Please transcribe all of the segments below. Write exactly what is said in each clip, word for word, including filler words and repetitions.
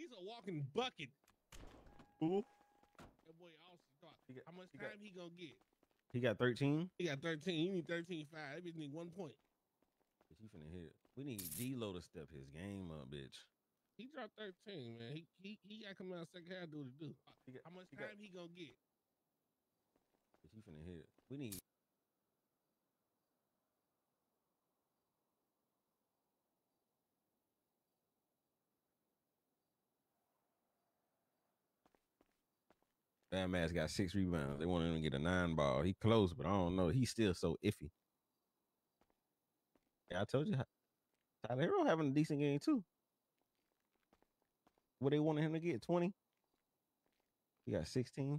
He's a walking bucket. Who? That boy Austin Clark. He got- How much he time got- he gonna get? He got thirteen. He got thirteen. You need thirteen five. That bitch need one point. Bitch, he finna hit. We need D-Lo to step his game up, bitch. He dropped thirteen, man. He he he got to come out second half. Do what he do. He got- How much he time got- he gonna get? Bitch, he finna hit. We need. Bad Mass got six rebounds. They want him to get a nine ball. He close, but I don't know. He's still so iffy. Yeah, I told you. Tyler Hero having a decent game too. What they wanted him to get? twenty? He got sixteen.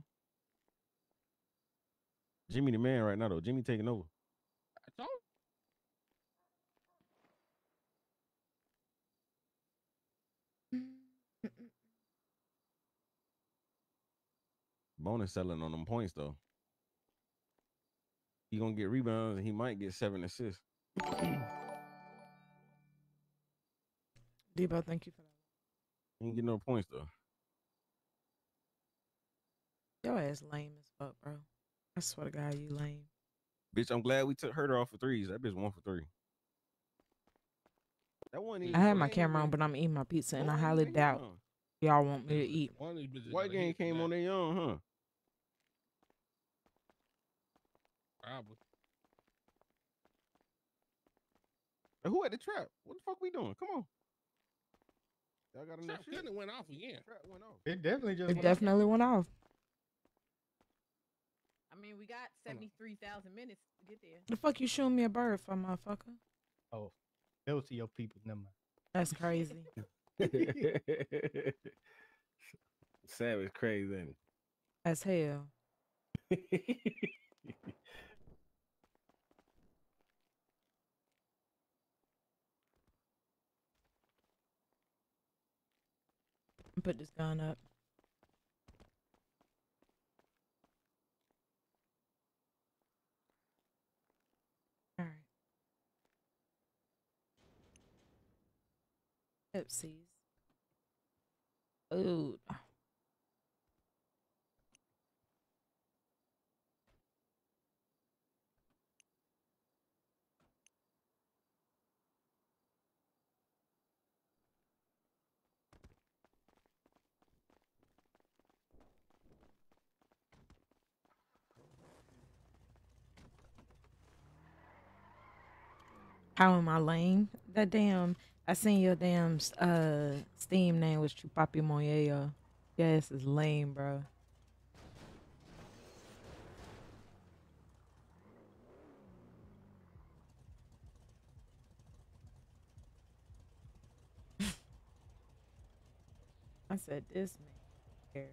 Jimmy the man right now though. Jimmy taking over. I told. Bonus selling on them points though. He gonna get rebounds and he might get seven assists. Debo, thank you for that. He ain't get no points though. Your ass lame as fuck, bro. I swear to God, you lame. Bitch, I'm glad we took Herder off for threes. That bitch one for three. That one. I had my camera on, but I'm eating my pizza, and I highly doubt y'all want me to eat. One of these bitches White gotta game hit came that. on their young, huh? Probably. Hey, who at the trap? What the fuck we doing? Come on. Y'all got enough Trap shit? couldn't have went off again. Trap went off. It definitely just. It went- definitely went off. I mean, we got seventy-three thousand minutes to get there. The fuck you shooting me a bird for, motherfucker? Oh, those to your people. Never mind. That's crazy. Savage crazy, ain't As hell. it? Put this gun up. All right. Oopsies. Food. How am I lame? That damn, I seen your damn uh Steam name was Chupapi Moyeo. Yes, it's lame, bro. I said this man here.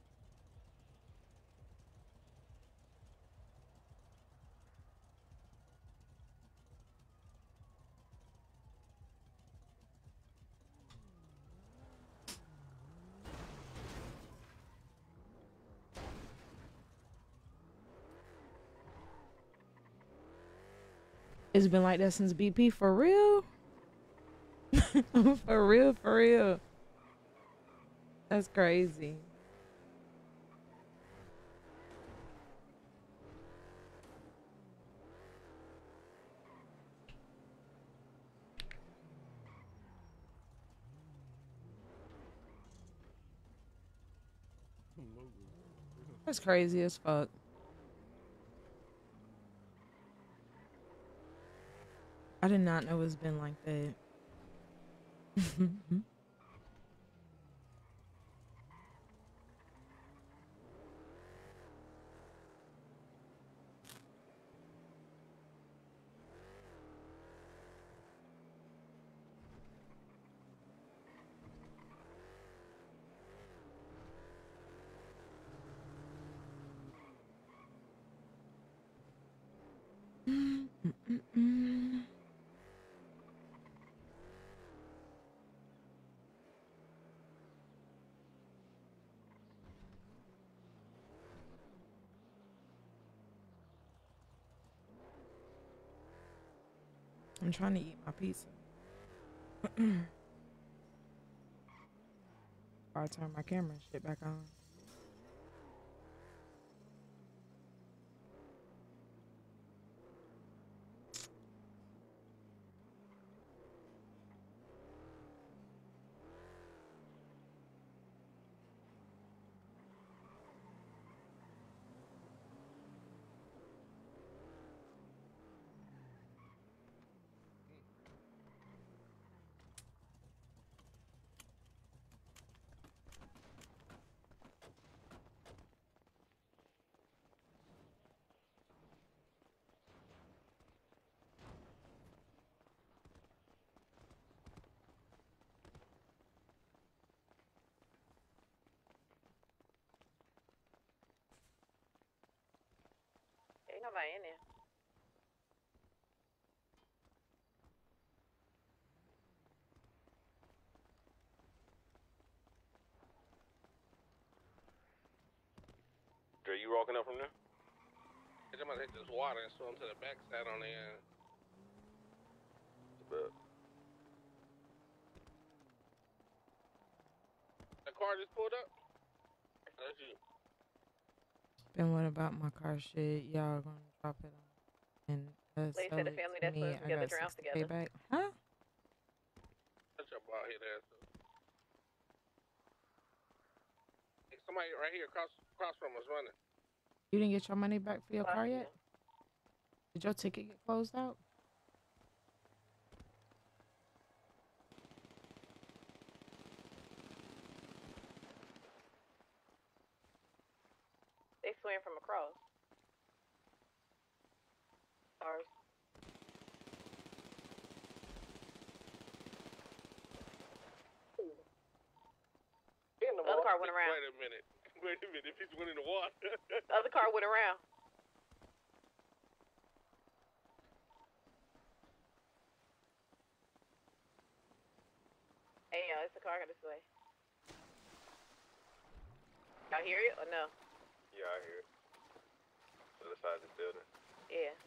It's been like that since B P, for real? For real, for real. That's crazy. That's crazy as fuck. I did not know it's been like that. Mm-mm-mm. I'm trying to eat my pizza. before I turn my camera and shit back on. Ain't nobody in there. Dre, you walking up from there? I'm gonna hit this water and swim to the backside on the end. But The car just pulled up? That's you. Then what about my car shit? Y'all gonna drop it on and uh, They sell said the it family to that me. swims I together got drowns sixty K together. back. Huh? That's your bald head ass. Hey, somebody right here across across from us running. You didn't get your money back for your Fuck car you. yet? Did your ticket get closed out? They swam from across. Ours. In the The other water. car went around. Wait a minute. Wait a minute. If he's went in the water. The other car went around. Hey, yo, it's the car got this way. Y'all hear it or no? yeah, I hear it. The other side of this building. Yeah.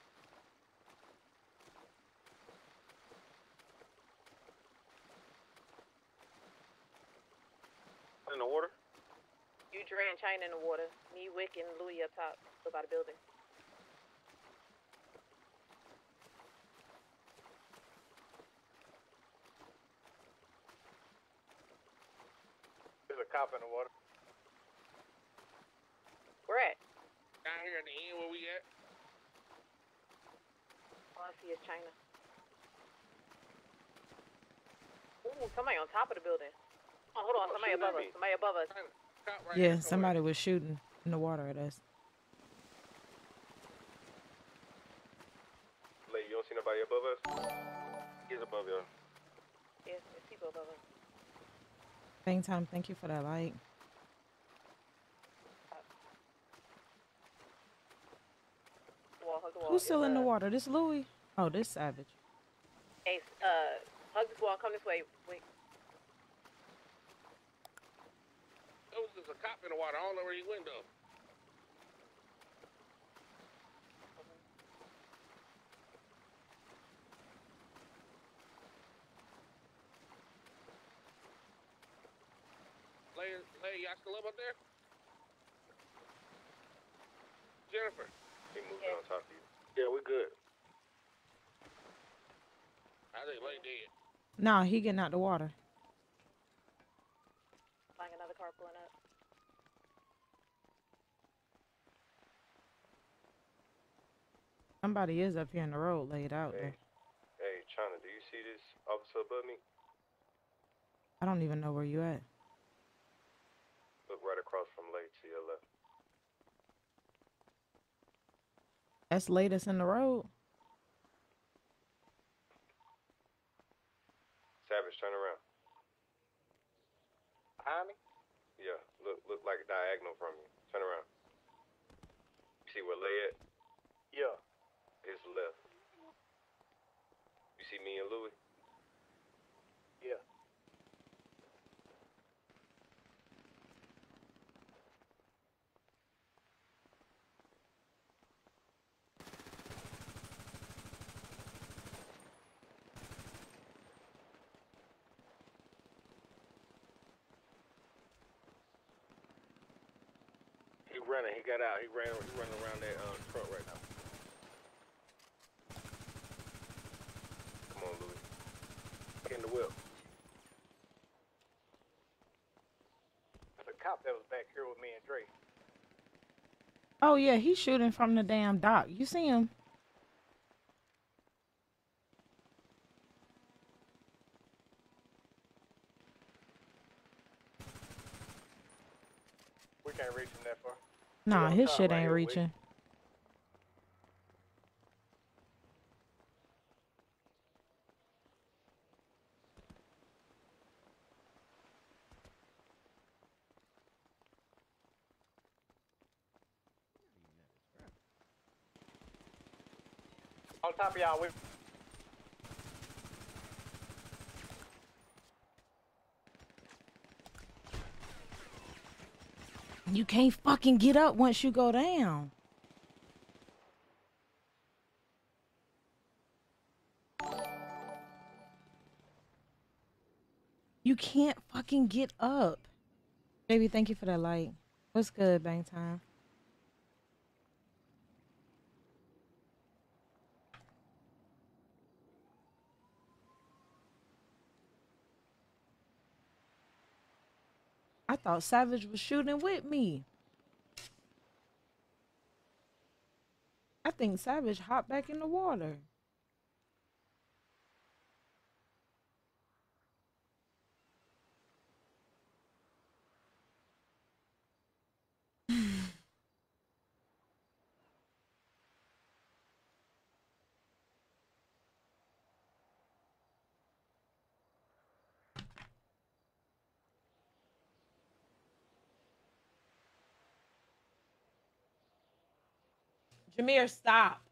In the water? You Dre and China in the water. Me, Wick, and Louie up top, up by the building. There's a cop in the water. Where at? Down here at the end where we at. All I see is China. Ooh, somebody on top of the building. Oh, hold on, Who somebody shooting above at us. me? Somebody above us. Cop right Yeah, here somebody was shooting in the water at us. Lady, you don't see nobody above us? He's above y'all. Yes, there's people above us. Same time, thank you for that light. Wall, hug the wall. Who's still It's, in the uh, water? This Louis? Oh, this Savage. Hey, uh, hug this wall. Come this way. Wait. There was just a cop in the water. I don't know where he went though. Lay, lay, y'all still up up there? Jennifer. He moved Yeah. on top of you. Yeah, we good. I think Lay dead. Nah, he getting out the water. Find another car pulling up. Somebody is up here in the road laid out Hey, there. hey, China, do you see this officer above me? I don't even know where you at. Look right across from Lake to your left. That's latest in the road. Savage, turn around. Behind me? Yeah, look look like diagonal from you. Turn around. You see where Lay at? Yeah. His left. You see me and Louis? Yeah. running. He got out. He ran. He running around that um, truck right now. Come on, Louis. Get in the whip. There's a cop that was back here with me and Dre. Oh yeah, he's shooting from the damn dock. You see him? We can't reach him that far. Nah, on his top shit right ain't here, Wick. reaching. On top of y'all, we. You can't fucking get up once you go down. You can't fucking get up. Baby, thank you for that light. What's good, Bang Time? I thought Savage was shooting with me. I think Savage hopped back in the water. Jameer, stop.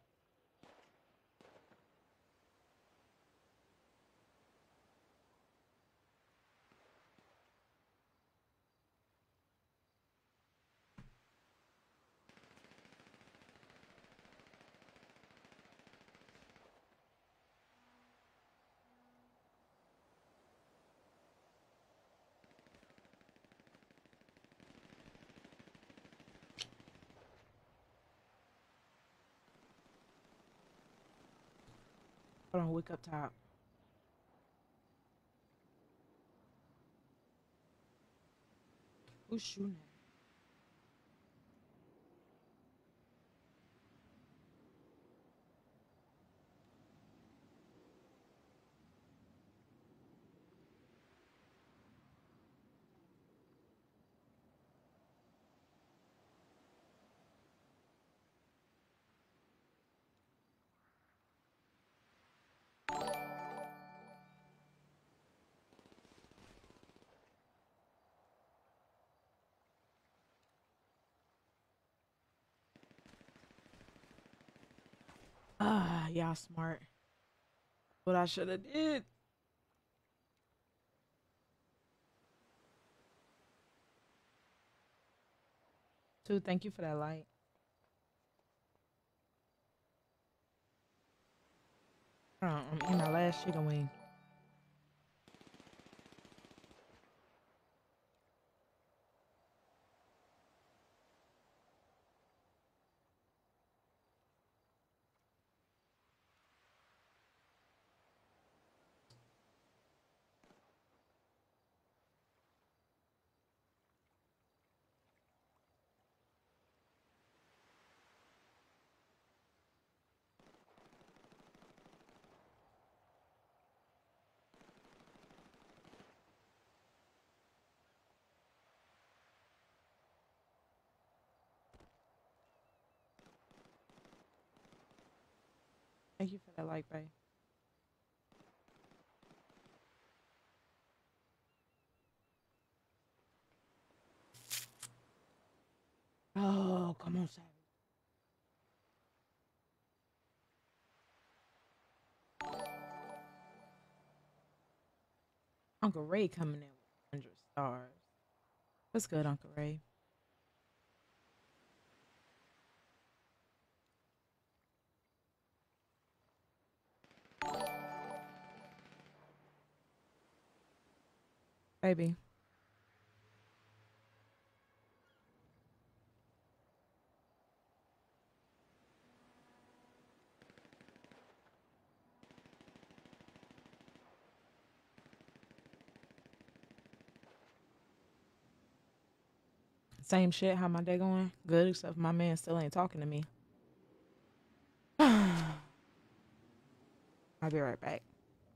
Hold on, wake up top. Who's shooting? Ah, y'all smart. What I should have did. Dude, thank you for that light. Hold on, I'm in my last chicken wing. Thank you for that light, babe. Oh, come on, Savage. Uncle Ray coming in with one hundred stars. What's good, Uncle Ray? Baby. Same shit. How my day going? Good, except my man still ain't talking to me. I'll be right back.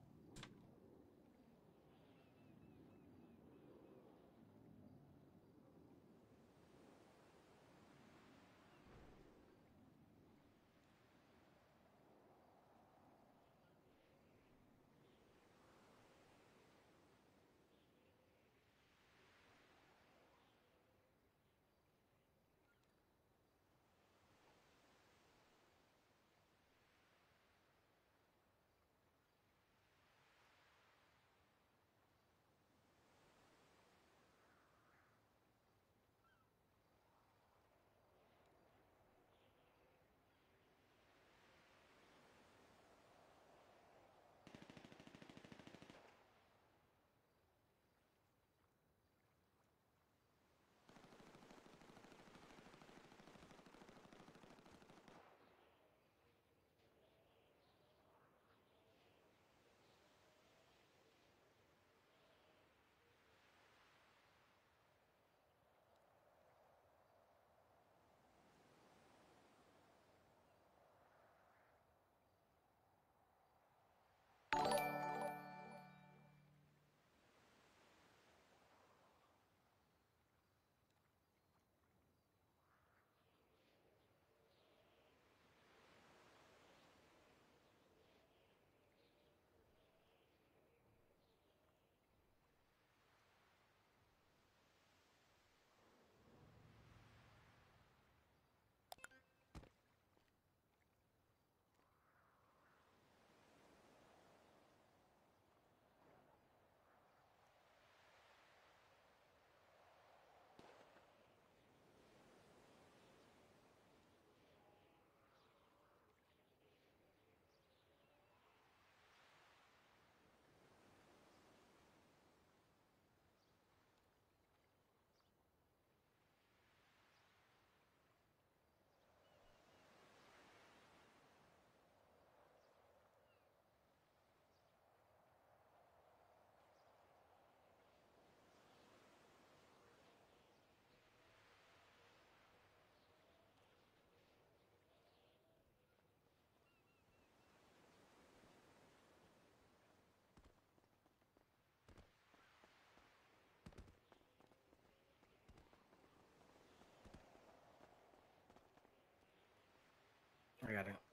I got it.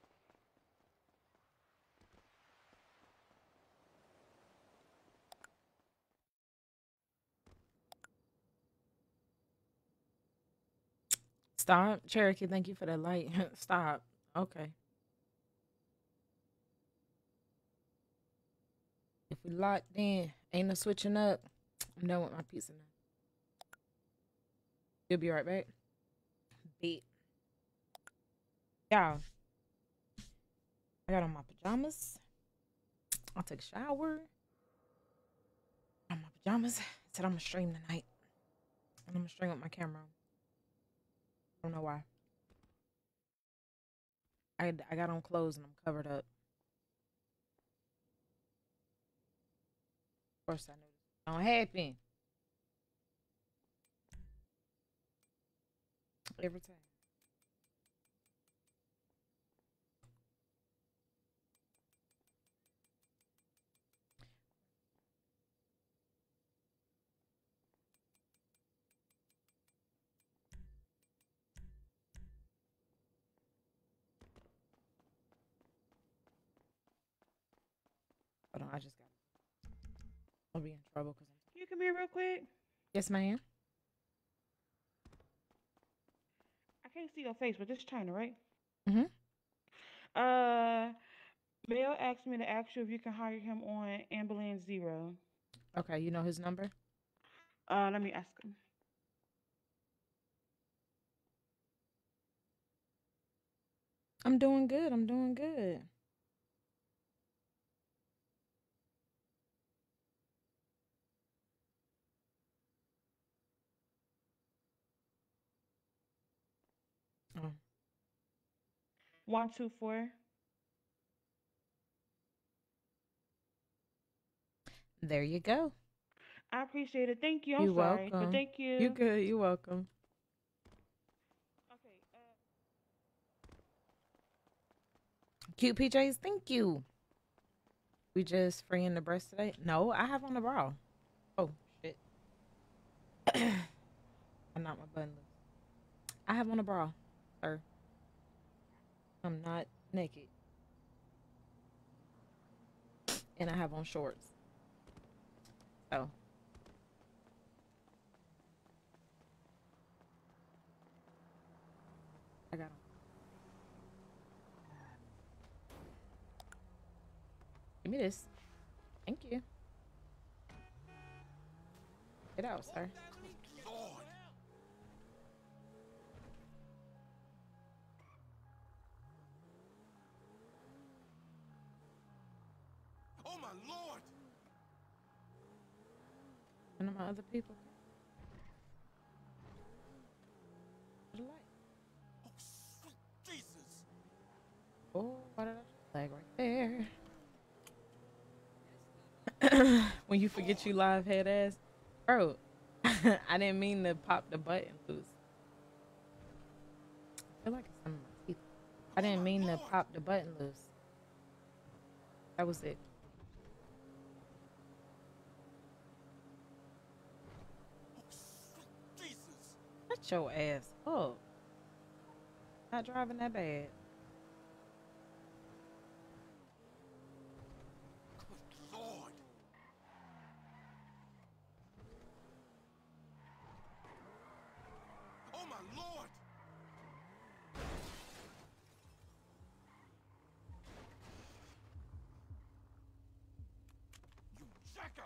Stop. Cherokee, thank you for that light. Stop. Okay. If we locked in, ain't no switching up. I'm done with my pizza now. You'll be right back. Beat. Y'all. I got on my pajamas. I'll take a shower. On my pajamas. Said I'm gonna stream tonight. And I'm gonna stream with my camera on. I don't know why. I I got on clothes and I'm covered up. Of course I knew this don't happen. Every time. Hold on, I just got it. I'll be in trouble because I'm. Can you come here real quick? Yes, ma'am. I can't see your face, but this is China, right? Mm-hmm. Uh, Bill asked me to ask you if you can hire him on Ambulance Zero. Okay, you know his number? Uh, let me ask him. I'm doing good. I'm doing good. Oh. One two four. There you go. I appreciate it. Thank you. I'm You're sorry, welcome. but thank you. You good. You're welcome. Cute P Js, thank you. We just freeing the breast today? No, I have on a bra. Oh, shit. I'm not my button loose. I have on a bra, sir. I'm not naked. And I have on shorts. So. I got them. Give me this. Thank you. Get out, sir. Oh my lord! One of my other people. What a light. Oh sweet Jesus! Oh, why did I flag right there? When you forget you live head ass, bro. I didn't mean to pop the button loose. I feel like it's some of my teeth. I didn't mean to pop the button loose. That was it. Oh sweet Jesus! Shut your ass up. Not driving that bad. Good lord! Oh my lord! You jackass!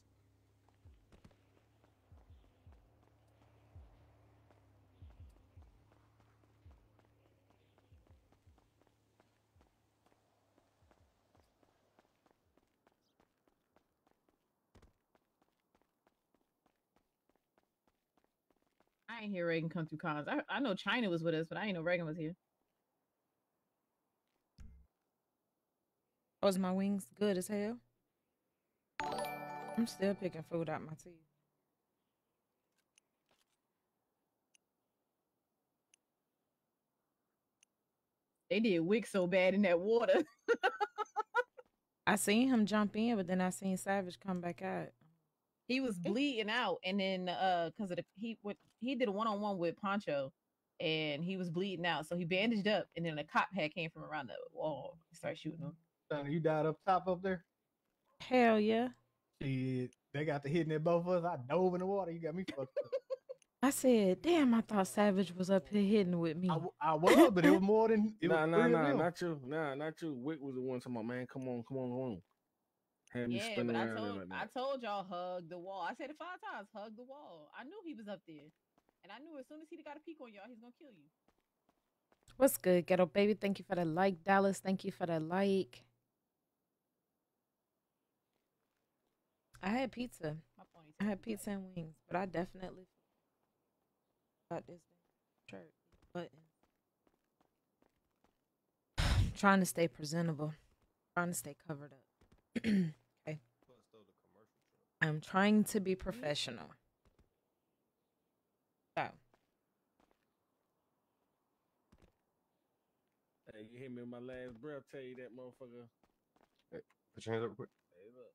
I ain't hear Reagan come through cons. I, I know China was with us, but I ain't know Reagan was here. Was my wings good as hell? I'm still picking food out my teeth. They did Wick so bad in that water. I seen him jump in, but then I seen Savage come back out. He was bleeding out, and then uh, cause of the he what he did a one on one with Poncho, and he was bleeding out, so he bandaged up, and then a cop had came from around the wall, and started shooting him. Son, you died up top up there? Hell yeah. Shit, they got the hitting at both of us. I dove in the water. You got me fucked up. I said, damn, I thought Savage was up here hitting with me. I, w- I was, but it was more than it Nah, was nah, three of nah, them. not you. Nah, not you. Wick was the one talking about, man, come on, come on, come on. Had me Yeah, spinning but I around there told like I that. told y'all hug the wall. I said it five times, hug the wall. I knew he was up there, and I knew as soon as he got a peek on y'all, he's gonna kill you. What's good, Ghetto Baby? Thank you for the like. Dallas, thank you for the like. I had pizza. My ponytail. I had pizza and wings, but I definitely got this shirt button. Trying to stay presentable. Trying to stay covered up. Okay. I'm trying to be professional. So. Hey, you hear me in my last breath tell you that motherfucker. Put your hands up quick. Hey, look.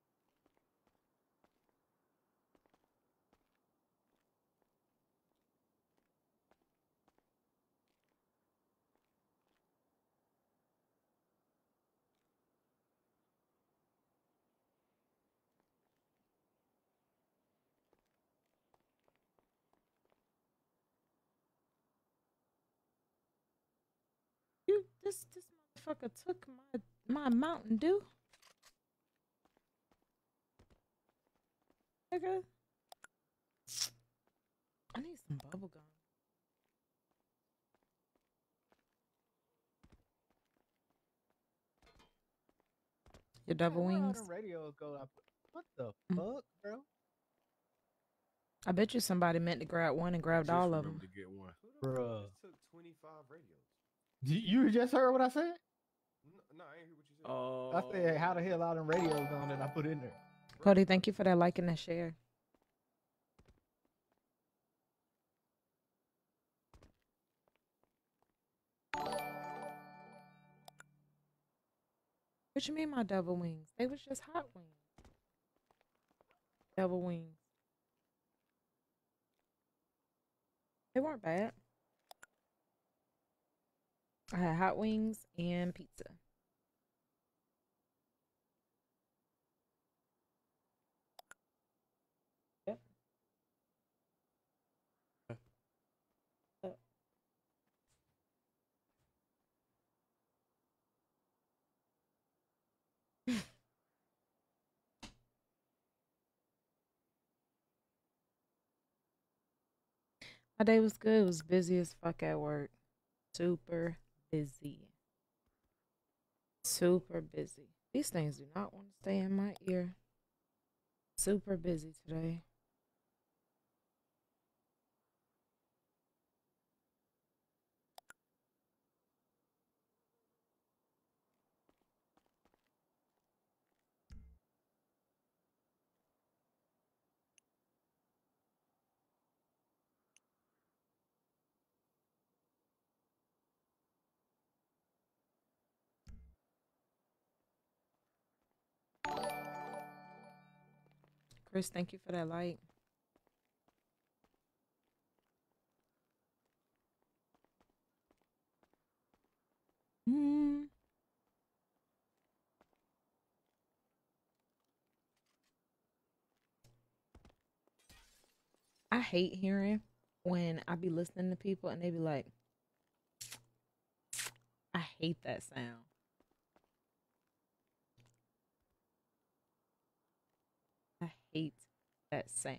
You, this this motherfucker took my my Mountain Dew. Nigga. I need some bubble gum. Your double Man, where all wings. them radios go? I put- What the Mm. fuck, bro? I bet you somebody meant to grab one and grabbed Just all of remember them. to get one. Bruh. It took twenty-five radios. You, you just heard what I said? No, no, I ain't hear what you said. Oh. I said, how the hell all them radios on that I put in there? Cody, thank you for that like and that share. What you mean my double wings? They was just hot wings. Double wings. They weren't bad. I had hot wings and pizza. Yep. Yep. My day was good. It was busy as fuck at work. Super busy. Super busy. These things do not want to stay in my ear. Super busy today. Chris, thank you for that light. Mm. I hate hearing when I be listening to people and they be like, I hate that sound. I hate that sound.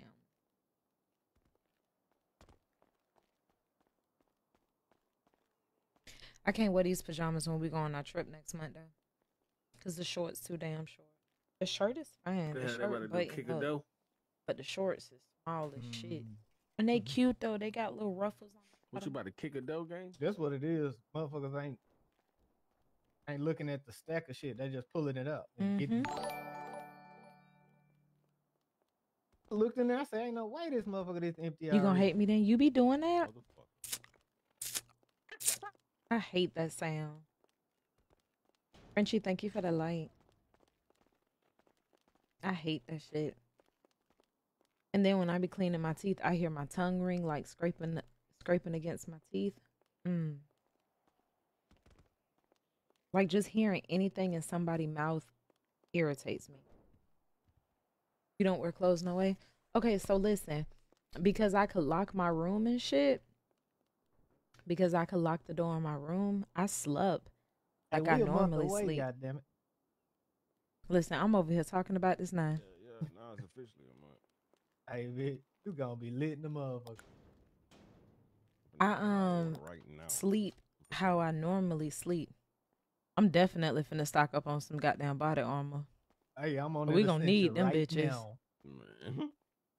I can't wear these pajamas when we go on our trip next month, though. Because the short's too damn short. The shirt is fine. The Yeah, they shirt about to do kick a buttoned up, dough. but the shorts is small as shit. Mm. And they cute, though. They got little ruffles on the What you bottom. about to kick a dough game? That's what it is. Motherfuckers ain't ain't looking at the stack of shit. They just pulling it up. And getting Mhm. I looked in there. I said, "Ain't no way this motherfucker this empty." You gonna already." hate me then? You be doing that? Motherfucker. I hate that sound. Frenchie, thank you for the light. I hate that shit. And then when I be cleaning my teeth, I hear my tongue ring like scraping scraping against my teeth. Mm. Like just hearing anything in somebody's mouth irritates me. You don't wear clothes no way? Okay, so listen, because I could lock my room and shit, because I could lock the door in my room, I slept Hey, like I we a month normally away, sleep. goddamn it. Listen, I'm over here talking about this now. Yeah, yeah. Now it's officially a month. Hey, bitch, you gonna be lit in the motherfucker. I um right now. sleep how I normally sleep. I'm definitely finna stock up on some goddamn body armor. Hey, I'm on. We that gonna Essentia need them right bitches. now. Man.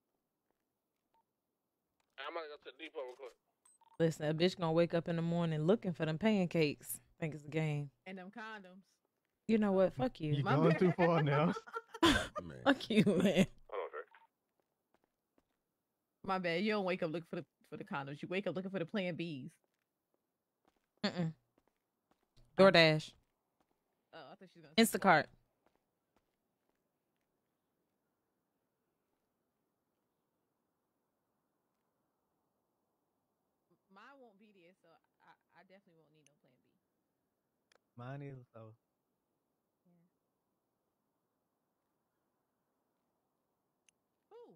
I'm gonna go to the depot real quick. Listen, a bitch gonna wake up in the morning looking for them pancakes. Think it's a game. And them condoms. You know what? Fuck you. You My going bad. too far now. Man. Fuck you, man. Hold on, Trey. My bad. You don't wake up looking for the for the condoms. You wake up looking for the Plan Bs. Mm-mm. DoorDash. Oh, I thought she was gonna say Instacart. mine won't be there, so I, I definitely won't need no Plan B. Mine is so. Ooh.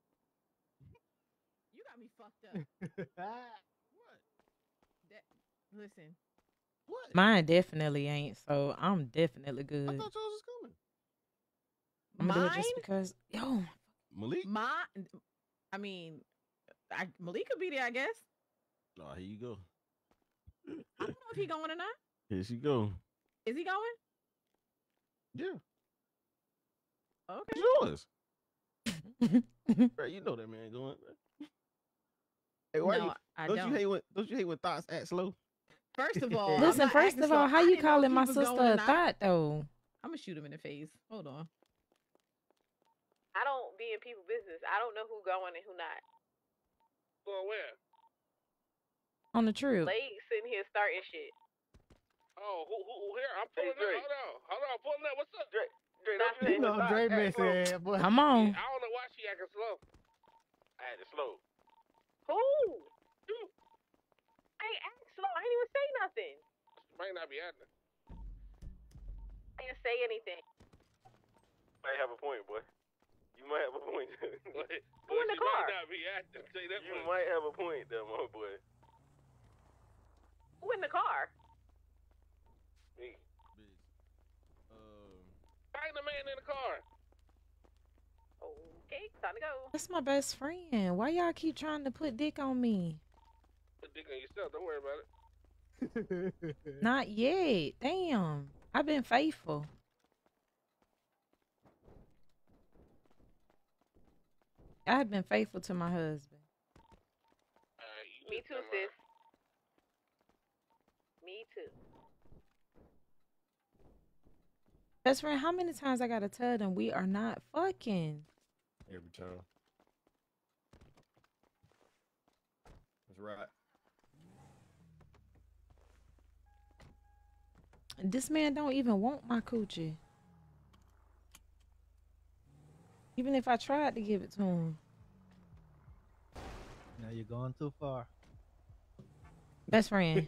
You got me fucked up. What? That, listen. What? Mine definitely ain't, so I'm definitely I good. thought yours was coming. I'm gonna do Mine, it just because, yo, Malik? mine. I mean, I, Malik could be there, I guess. Oh, here you go. I don't know if he going or not. Here she go. Is he going? Yeah. Okay. It's yours. Bro, you know that man going. Bro. Hey, why no, you, I don't, don't. you hate when don't you hate when thoughts act slow? First of all, I'm listen, not first acting of all, slow. how I you didn't know calling if he my was sister going or a not. thought, though? I'm gonna shoot him in the face. Hold on. I don't be in people's business. I don't know who going and who not. Going where? On the trip. Late sitting here starting shit. Oh, who, who, who here? I'm Hey, pulling Dre. up. Hold on. Hold on. Pulling up. What's up? Dre, Dre, That's don't it. You know stop. Dre Act messy slow. ass, boy. Come on. I don't know why she acting slow. I had to slow. Who? I ain't act slow. I ain't even say nothing. Might not be acting. I didn't say anything. Might have a point, boy. You might have a point. But, Who but in the she car? might not be acting. Say that You much. might have a point, though, my boy. Who in the car? Me. Um, Find the man in the car. Okay, time to go. That's my best friend. Why y'all keep trying to put dick on me? Put dick on yourself. Don't worry about it. Not yet. Damn. I've been faithful. I've been faithful to my husband. Alright, you Me just too, come sis. out. Me too. Best friend, how many times I gotta tell them we are not fucking? Every time. That's right. This man don't even want my coochie. Even if I tried to give it to him. Now you're going too far. Best friend,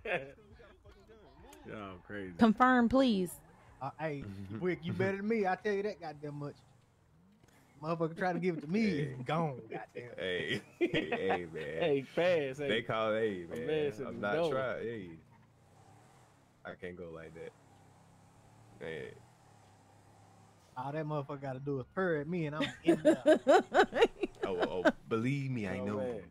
Y'all crazy. confirm, please. Uh, hey, Wick, you better than me. I tell you that goddamn much. Motherfucker try to give it to me, it's gone. Goddamn. Hey, hey, man. Hey, fast. Hey. They call, hey, My man. man said I'm it's not going. trying. Hey, I can't go like that. Man, All that motherfucker got to do is purr at me, and I'm in there. oh, oh, believe me, I Oh, know. man.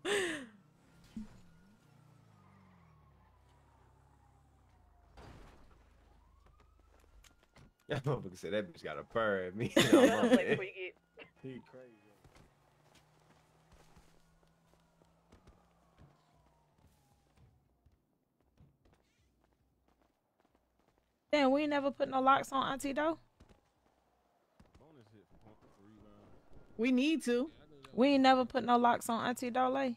That motherfucker said that bitch got a purr at me. Like before you get. He crazy. Damn, we ain't never put no locks on Auntie though. bonus hit for, point- for rebounds. We need to. We ain't never put no locks on Auntie Dole.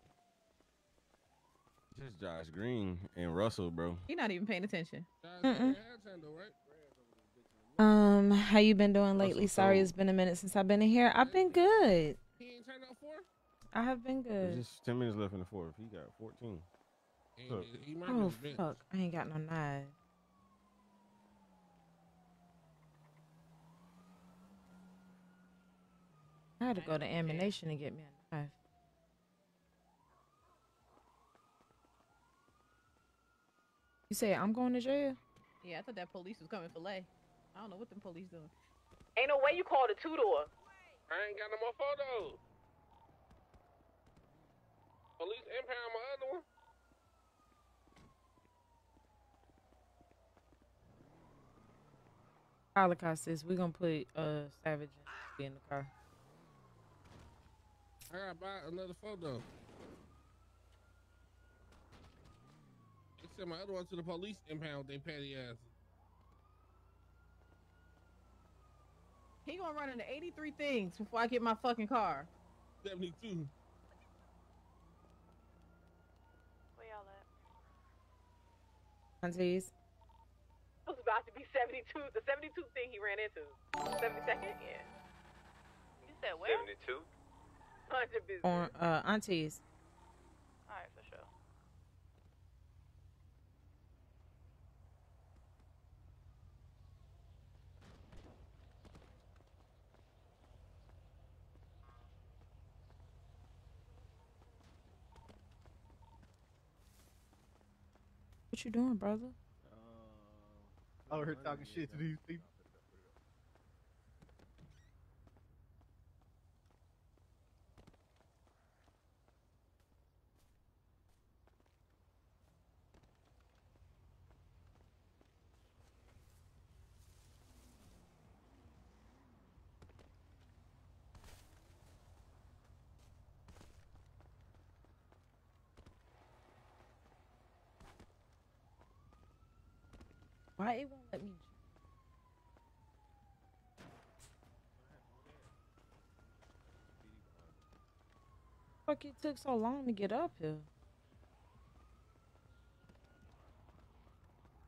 Just Josh Green and Russell, bro. He not even paying attention. Mm-mm. Handle, right? Um, how you been doing lately? Russell Sorry, Toe. it's been a minute since I've been in here. I've been good. He ain't turned out four? I have been There's good. just ten minutes left in the fourth. He got fourteen. He, Look. he might Oh be the bench. fuck, I ain't got no knife. I had to go to ammunition to get me a knife. You say I'm going to jail? Yeah, I thought that police was coming for Lay. I don't know what them police doing. Ain't no way you called a two door. I ain't got no more photos. Police impound my other one. Holocaust says we're gonna put uh Savage in the car. I gotta buy another photo. They sent my other one to the police impound. They petty ass. He gonna run into eighty-three things before I get my fucking car. seventy-two. Where y'all at? Aunties. It was about to be seventy-two. The seventy-two thing he ran into. seventy-second? Yeah. You said where? seventy-two? Hundred business. Or uh aunties. Alright, for sure. What you doing, brother? Over here talking shit to these people. Why it won't let me? Fuck! It took so long to get up here.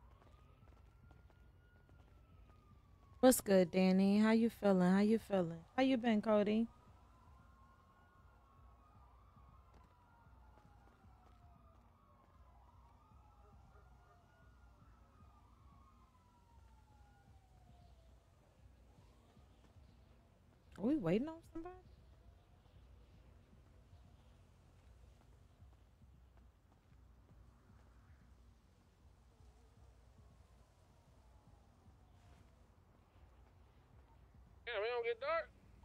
What's good, Danny? How you feeling? How you feeling? How you been, Cody? Are we waiting on somebody? Damn, it don't get dark.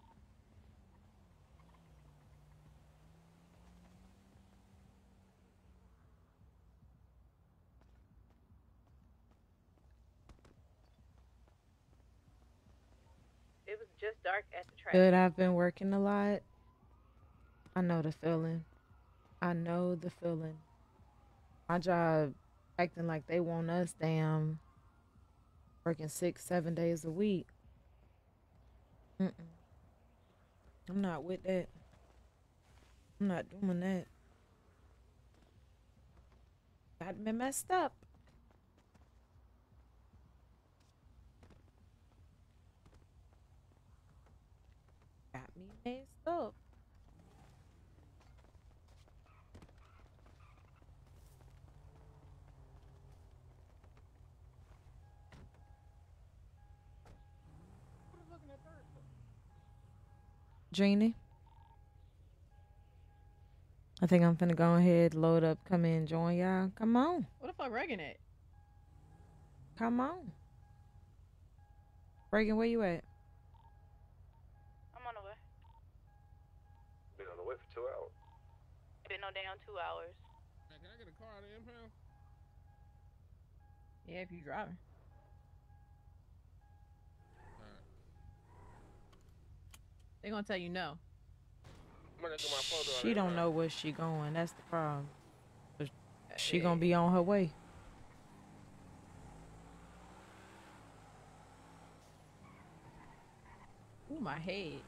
It was just dark at the track. Good. I've been working a lot. I know the feeling. I know the feeling. My job acting like they want us damn working six, seven days a week. Mm-mm. I'm not with that. I'm not doing that. Got me messed up. Got me messed up. Jeannie, I think I'm finna go ahead, load up, come in, join y'all. Come on. What the fuck Reagan at? Come on. Reagan, where you at? I'm on the way. Been on the way for two hours. Been no damn two hours. Man, can I get a car out of impound? Yeah, if you driving. They're gonna tell you no. I'm gonna get my photo out She of don't impound. know where she going. That's the problem. But she gonna be on her way. Ooh, my head.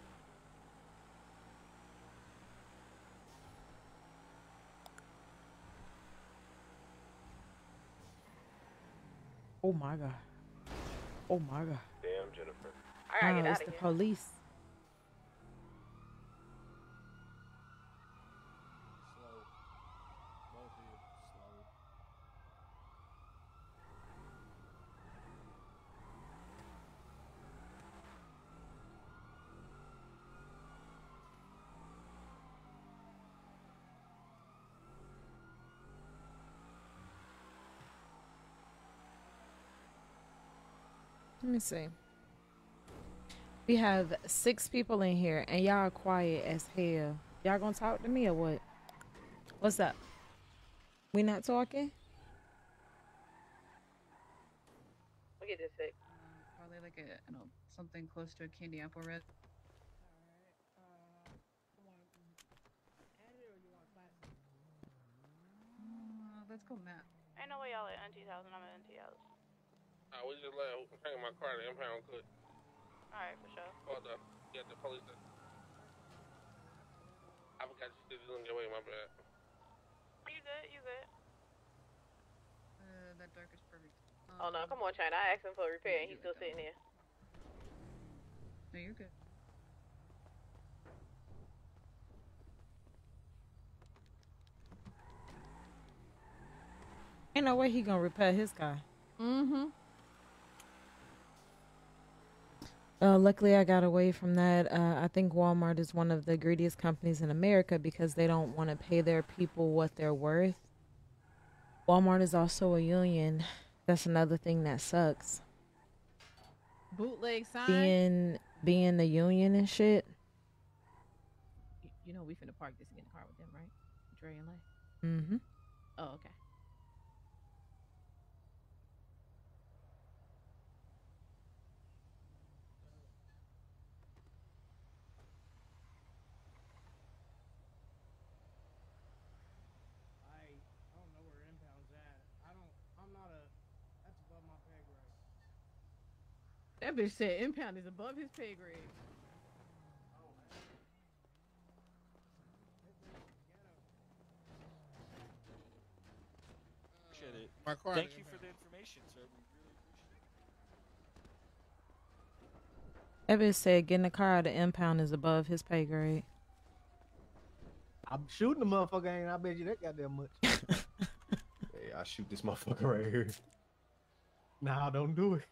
Oh my God. Oh my God. Damn, Jennifer. I gotta Oh, get it's out the of here. police. Slow. Both of you, slow. Let me see. We have six people in here, and y'all are quiet as hell. Y'all gonna talk to me or what? What's up? We not talking? Look at this sick. Probably like a, I don't know, something close to a candy apple red. Uh, let's go map. Ain't no way y'all at Auntie's house and I'm at Auntie's house. Uh, we just let I'm taking my car to impound could. Alright, for sure. Hold up. Get the police. There. I forgot you did it on your way, my bad. You good? You good? Uh, that dark is perfect. Oh no, come on, China. I asked him for a repair and he's still sitting there. No, you're good. Ain't no way he gonna repair his car. Mm-hmm. Uh, luckily, I got away from that. Uh, I think Walmart is one of the greediest companies in America because they don't want to pay their people what they're worth. Walmart is also a union. That's another thing that sucks. Bootleg sign. Being being the union and shit. You, you know we finna park this and get in the car with them, right? Dre and Lay. Mm-hmm. Oh, okay. I I don't know where impound's at. I don't. I'm not a. That's above my pay grade. That bitch said impound is above his pay grade. Appreciate it. My car Thank to you for impound. the information, sir. We really appreciate it. That bitch said getting the car out of impound is above his pay grade. I'm shooting the motherfucker, ain't I bet you that goddamn much. Hey, I shoot this motherfucker right here. Nah, don't do it.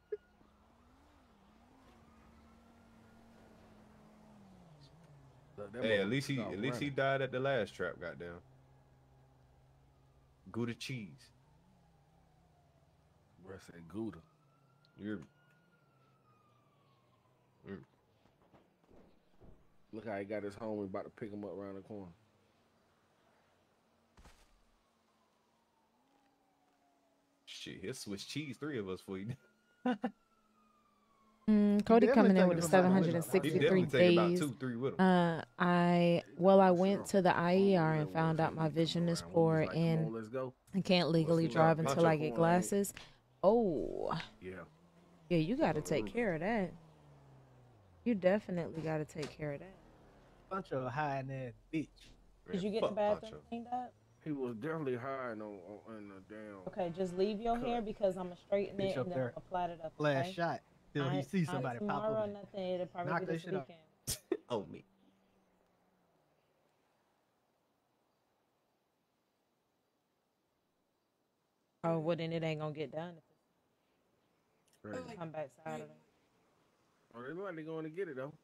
Hey, at least he at least he died at the last trap, goddamn. Gouda cheese. Bro said Gouda. You're mm. Look how he got his homie about to pick him up around the corner. Shit, he'll switch cheese three of us for you. Mm, Cody Definitely coming in taking with the somebody seven with hundred him. sixty-three He definitely take about days. two, three with him. Uh, I well, I went to the I E R and found out my vision is poor Like, come on, and let's go. I can't legally What's drive up? until Macho I get Boy. glasses. Oh, Yeah. yeah, you got to take care of that. You definitely got to take care of that. Bunch of high ass bitch. Did you get the bathroom cleaned up? He was definitely hiding on, on in the damn. Okay, just leave your hair because I'm gonna straighten Bitch it up and then there. apply it up. Last okay? shot. Till he Not- see not somebody pop tomorrow up. or nothing. It'll probably Knock be that this shit out. weekend. Oh me. Oh, well then it ain't gonna get done. If Right. it's come back Saturday. Oh, they look like they going to get it though.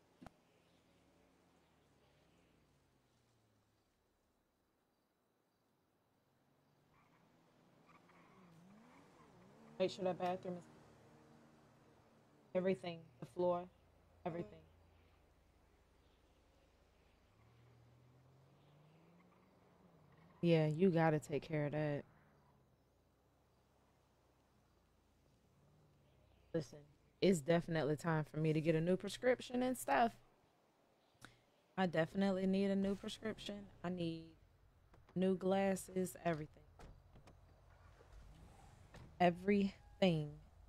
Make sure that bathroom is everything, the floor, everything. Yeah, you gotta take care of that. Listen, it's definitely time for me to get a new prescription and stuff. I definitely need a new prescription. I need new glasses, everything. Everything.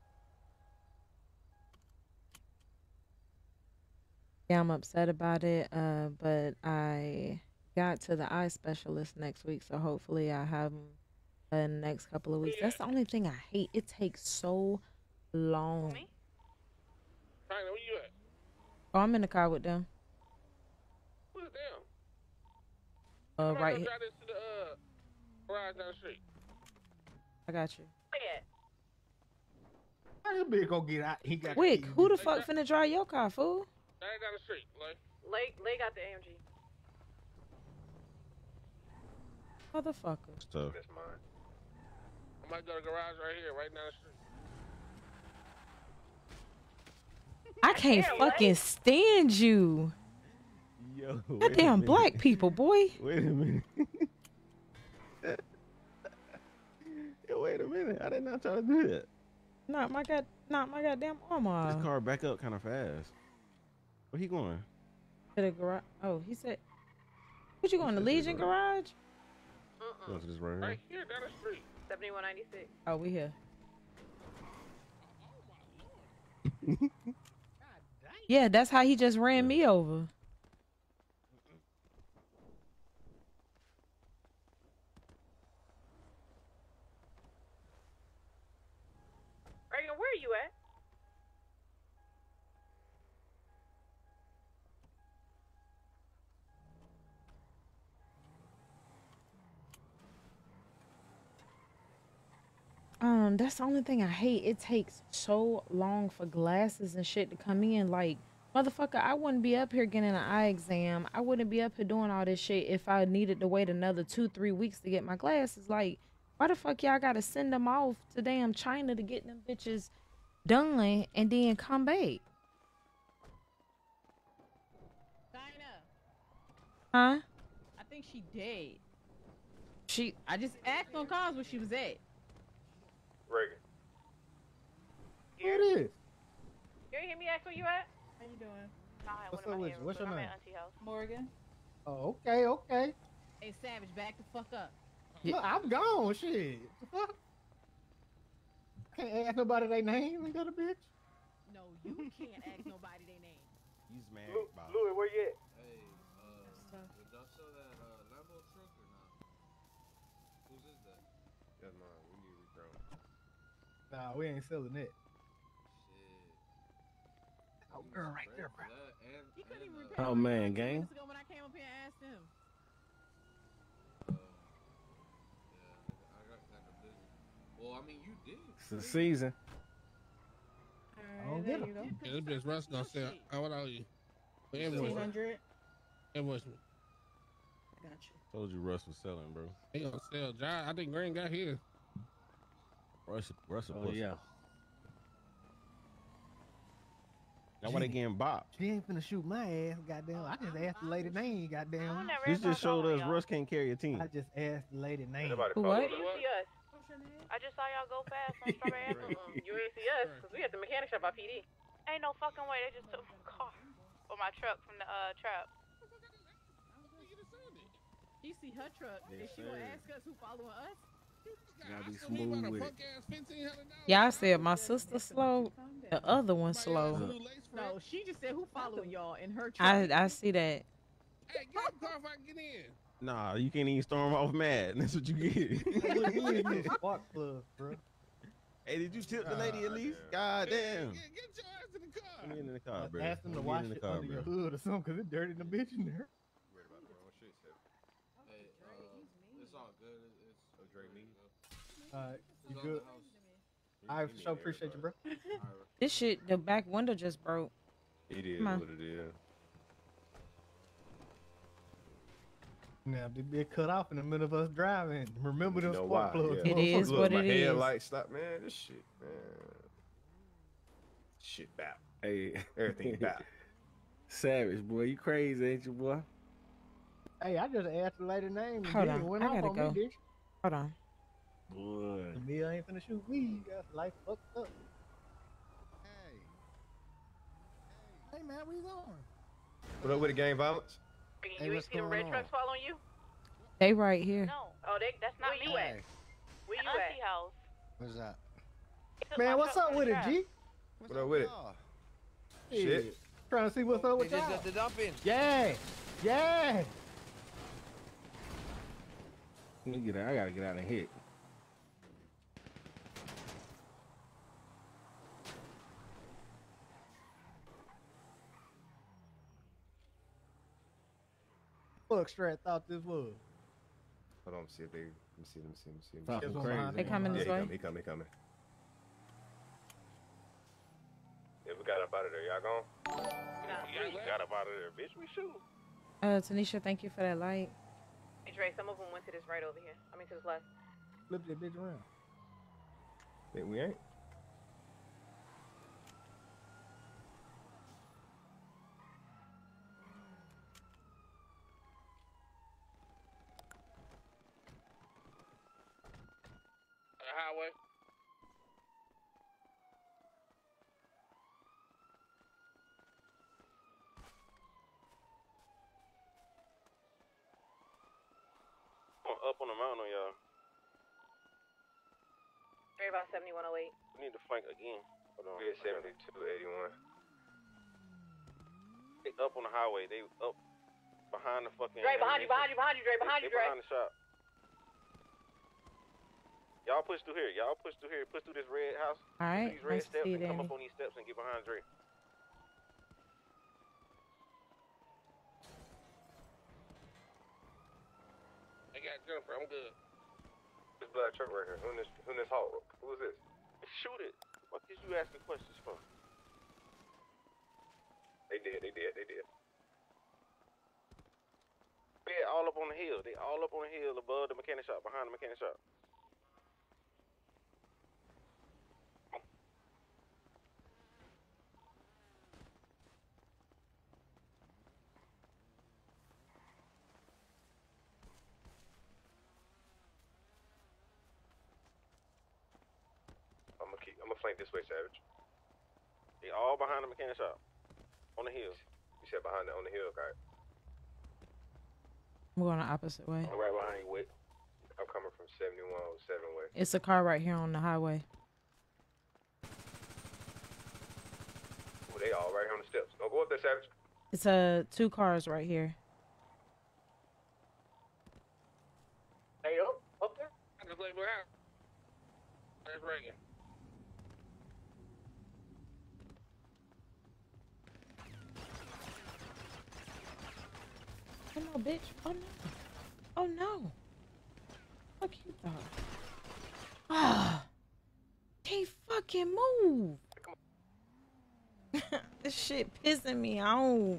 Yeah, I'm upset about it, uh, but I got to the eye specialist next week, so hopefully I have them in the next couple of weeks. That's the only thing I hate. It takes so long. China, where you at? Oh, I'm in the car with them. Where's them? Uh, I'm right gonna here. drive this to the uh, garage down the street. I got you. How this bitch gonna get out? He got Wick, the keys. who the fuck finna drive your car, fool? Right down the street, like. Lake, Lake got the A M G. Motherfucker. Stuff. That's mine. I might go to the garage right here, right down the street. I can't Damn, fucking stand you. Yo, Goddamn black people, boy. Wait a minute. Yo, wait a minute. I did not try to do that. Not my god, not my goddamn arm This off. car back up kind of fast. Where he going? To the garage. Oh, he said, "What you going to said to the Legion garage. Garage?" Going to this right here. Right here down the street. seventy-one ninety-six. Oh, we here. Yeah, that's how he just ran me over. Reagan, where are you at? Um, that's the only thing I hate. It takes so long for glasses and shit to come in. Like, motherfucker, I wouldn't be up here getting an eye exam. I wouldn't be up here doing all this shit if I needed to wait another two, three weeks to get my glasses. Like, why the fuck y'all gotta send them off to damn China to get them bitches done and then come back? Dinah, Huh? I think she dead. She. I just asked on cause where she was at. Reagan. Who it is? You ain't hear me ask where you at? How you doing? Nah, What's up with you? What's your I'm name? at Auntie house. Morgan. Oh, okay, okay. Hey, Savage, back the fuck up. Yeah. Look, I'm gone. Shit. The fuck? Can't ask nobody their name. Ain't that a bitch? No, you can't ask nobody their name. He's mad Lu- about it. Louis, where you at? Hey, uh, did y'all sell that uh, Lambo truck or not? Whose is that? That's mine. We need to return. Nah, we ain't selling that. Shit. Oh, girl, right there, bro. That and, He couldn't even and, repair Oh, my man, car two gang. minutes ago when I came up here and asked him. uh, yeah, I got kind of busy. Well, I mean, you did. It's the season. I don't get him. Yeah, this bitch Russ gonna sell. How what are you? Invoice Fifteen me. hundred. Invoice me. Got you. Told you Russ was selling, bro. They gonna sell. John, I think Green got here. Russ, Russ, Oh, yeah. That's why they getting bopped. She ain't finna shoot my ass, goddamn. I just asked the lady name, goddamn. This just showed us Russ can't carry a team. I just asked the lady name. What? You see us? I just saw y'all go past from Strawberry Apple. Mm-mm. You ain't see us because we at the mechanic shop by P D. Ain't no fucking way. They just took my car or my truck from the uh trap. He see her truck and she gonna ask us who following us. Gotta be smooth with it. Y'all said my sister slow, the other one slow. No, she just said who following y'all in her truck. I I see that. Hey, get the car if I can get in. Nah, you can't even storm off mad. That's what you get. Spark plug, bro. Hey, did you tip the lady at least? God damn. Get your ass in the car. Get in the car, bro. Ask them to Get wash in the it car, under bro. your hood or something, because it's dirty in the bitch in there. Hey, uh, it's all good. It's, it's Dre me. Alright, you it's good? on the house. I for sure appreciate you, bro. This shit, the back window just broke. It is Come on. what it is. Now, they be cut off in the middle of us driving. Remember You them know spark why? plugs. Yeah. It is Look, what my it is. headlights stop, man. This shit, man. Shit bap. Hey, Everything bap. Savage, boy. You crazy, ain't you, boy? Hey, I just asked the lady name and Hold then on, went I off gotta on go. me, bitch. Hold on. Boy. Me, I ain't finna shoot me. You got life fucked up. Hey, man, where you going? What up with the gang violence? Hey, You ain't what's see them going red on? trucks following you? They right here. No, Oh, they. that's not Where me. you at? Hey, Where you Auntie at? house. what's that? They took Man, my what's truck up from with the it, trap. G? What up with it? Shit. Trying to see what's up with They y'all. just did the dumping. Yeah, yeah. Let me get out. I gotta get out and hit. Fuck straight thought this was. Hold on, see if they. Let me see. Let me see. Let me see. Let me Fuck see. them There's one crazy. behind They us. coming Yeah, this he way. coming. He coming. He coming. Yeah, we got up out of there. Y'all gone? Yeah, we got up out of there, bitch. We shoot. Uh, Tanisha, thank you for that light. Hey, Dre, some of them went to this right over here. I mean, to this left. Flip that bitch around. Think we ain't? The highway. Up on the mountain on y'all. Dre, about seventy-one oh eight. We need to flank again. Hold on. We at seventy-two eighty-one. They up on the highway. They up behind the fucking. Dre, behind you, behind you, behind you, Dre, behind they, you, they Dre. behind the shop. Y'all push through here. Y'all push through here. Push through this red house. All right, These red nice to steps see you, and come Danny. up on these steps and get behind Dre. They got Jennifer. I'm good. This black truck right here. Who in this? Who in this hall? Who is this? Shoot it. What is you asking questions for? They did. They did. They did. They all up on the hill. They all up on the hill above the mechanic shop, behind the mechanic shop. I'm gonna keep. I'm gonna flank this way, Savage. They all behind the mechanic shop, on the hill. You said behind the on the hill, okay? I'm going the opposite way. I'm right behind you, Wick. I'm coming from seventy-one oh seven way. It's a car right here on the highway. Ooh, they all right here on the steps. Don't go up there, Savage. It's uh two cars right here. Hey, up, up there. I just lay behind. That's Reagan. bitch. Oh no. Oh no. Fuck you thought. Ah. Can't fucking move. This shit pissing me off.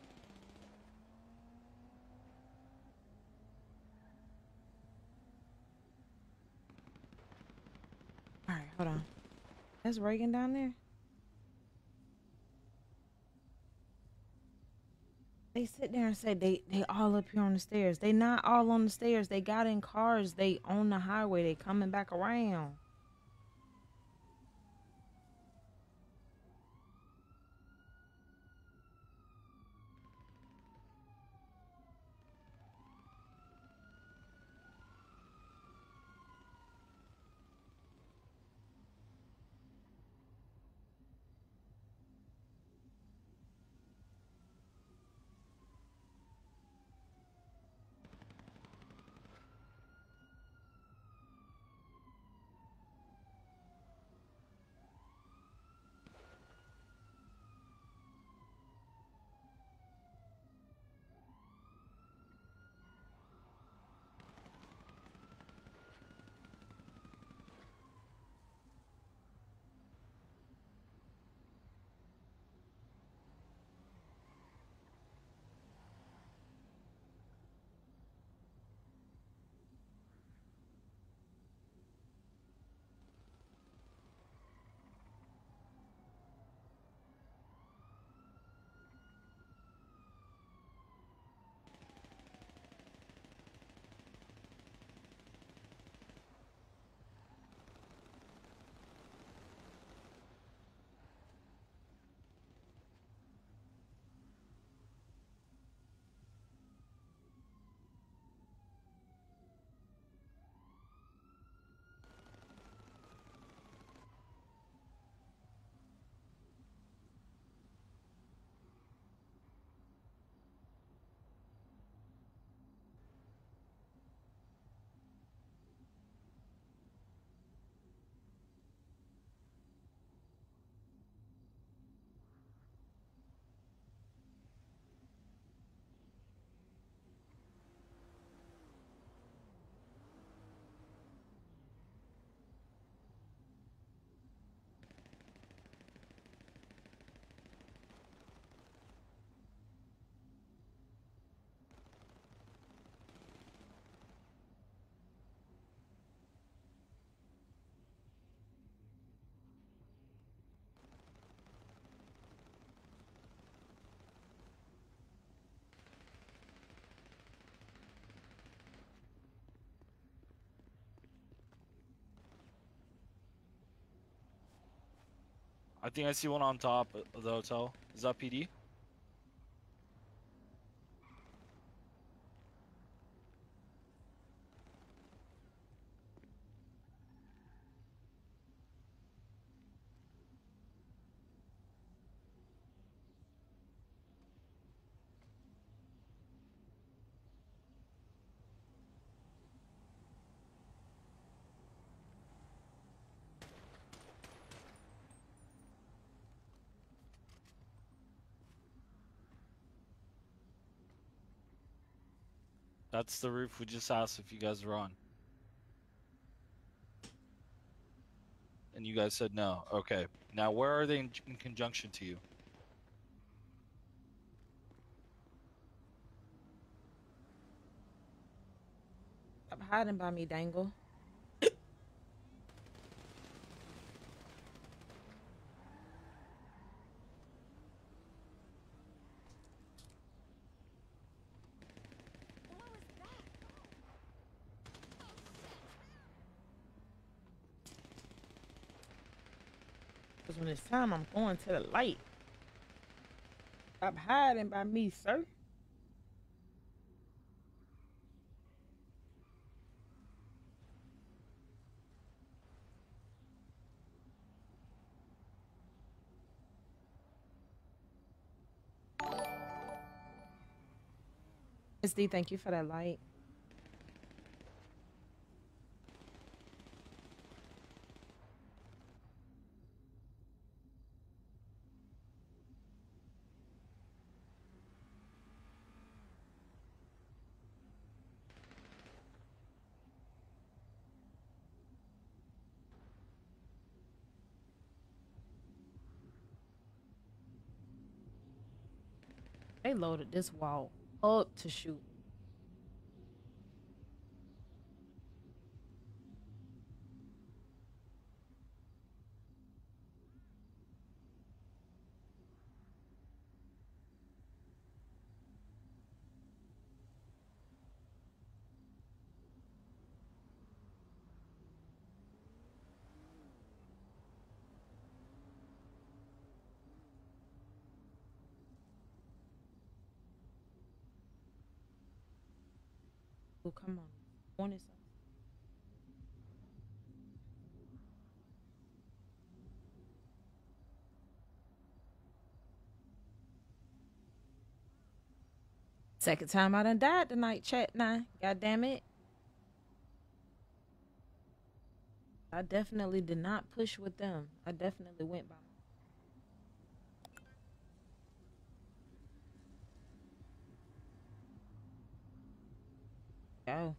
All right, hold on. That's Reagan down there. They sit there and say they they all up here on the stairs. They not all on the stairs. They got in cars. They on the highway. They coming back around. I think I see one on top of the hotel. Is that P D? That's the roof we just asked if you guys were on. And you guys said no. Okay. Now, where are they in, in conjunction to you? Stop hiding by me, Dangle. Because when it's time, I'm going to the light. Stop hiding by me, sir. S D, thank you for that light. They loaded this wall up to shoot. Oh, come on. One is second time I done died tonight, chat now. God damn it. I definitely did not push with them. I definitely went by. Go.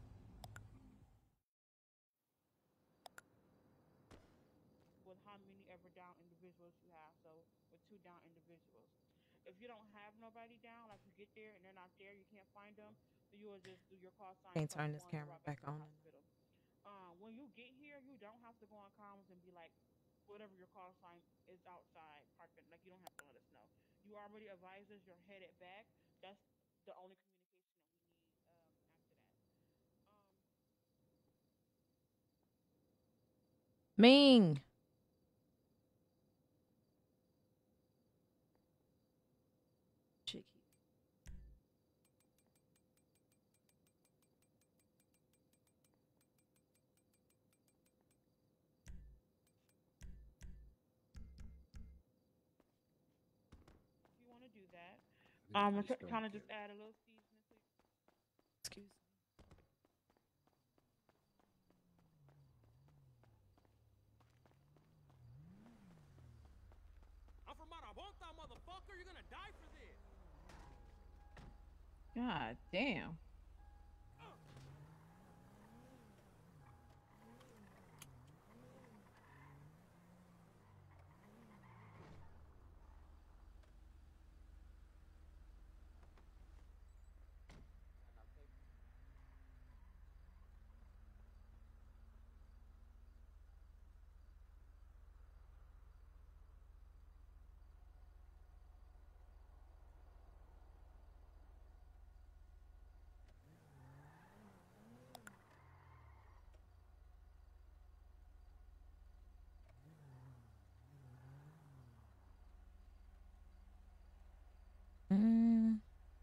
With how many ever down individuals you have. So with two down individuals. If you don't have nobody down, like you get there and they're not there, you can't find them, then you will just do your call sign. Can't press turn this one, camera walk back to the on. hospital. Um, when you get here, you don't have to go on comms and be like, whatever your call sign is outside, park it. Like you don't have to let us know. You already advised us you're headed back. That's the only communication that we need um, after that. Ming. Shit. If you want to do that, um, kind of just add a little seasoning to. Excuse me. I'm from Marabonta, motherfucker. You're gonna die for this. God damn. Mm.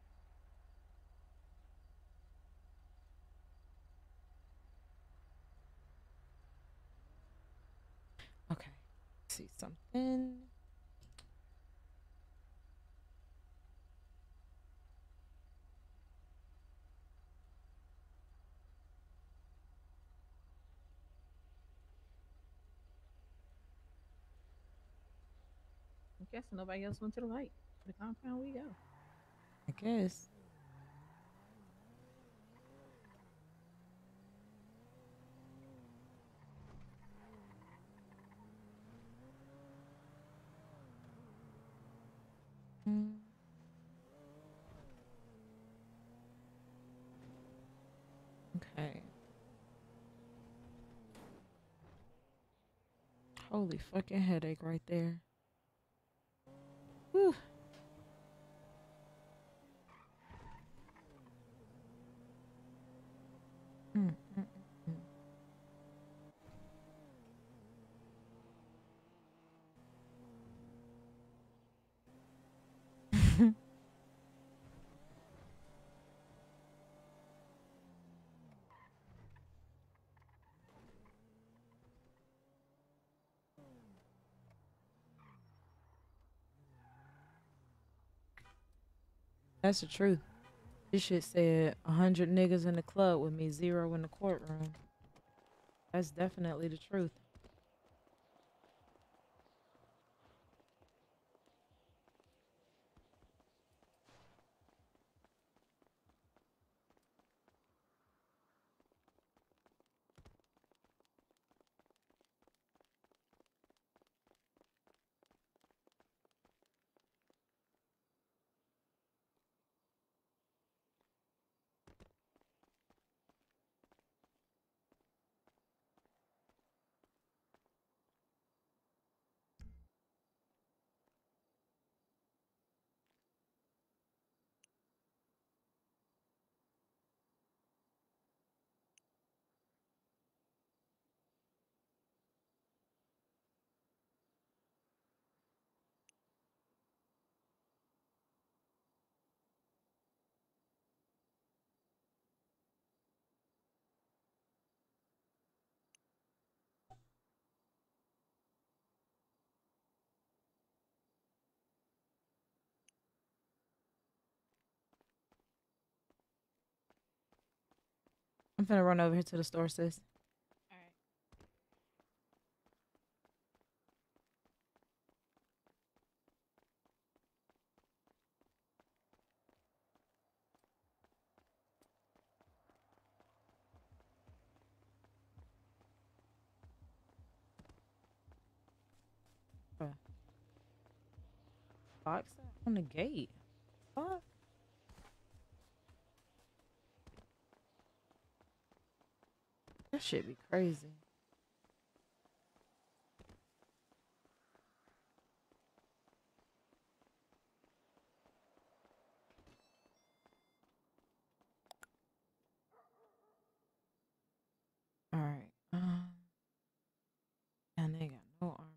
Okay. Let's see something. I guess nobody else went to the light. To the compound we go. I guess. Mm. Okay. Holy fucking headache right there. Whew. Mm, mm, mm. That's the truth. This shit said a hundred niggas in the club with me, zero in the courtroom. That's definitely the truth. I'm finna run over here to the store, sis. Bruh. Box on the gate. What? That shit be crazy. All right. Um, and they got no armor.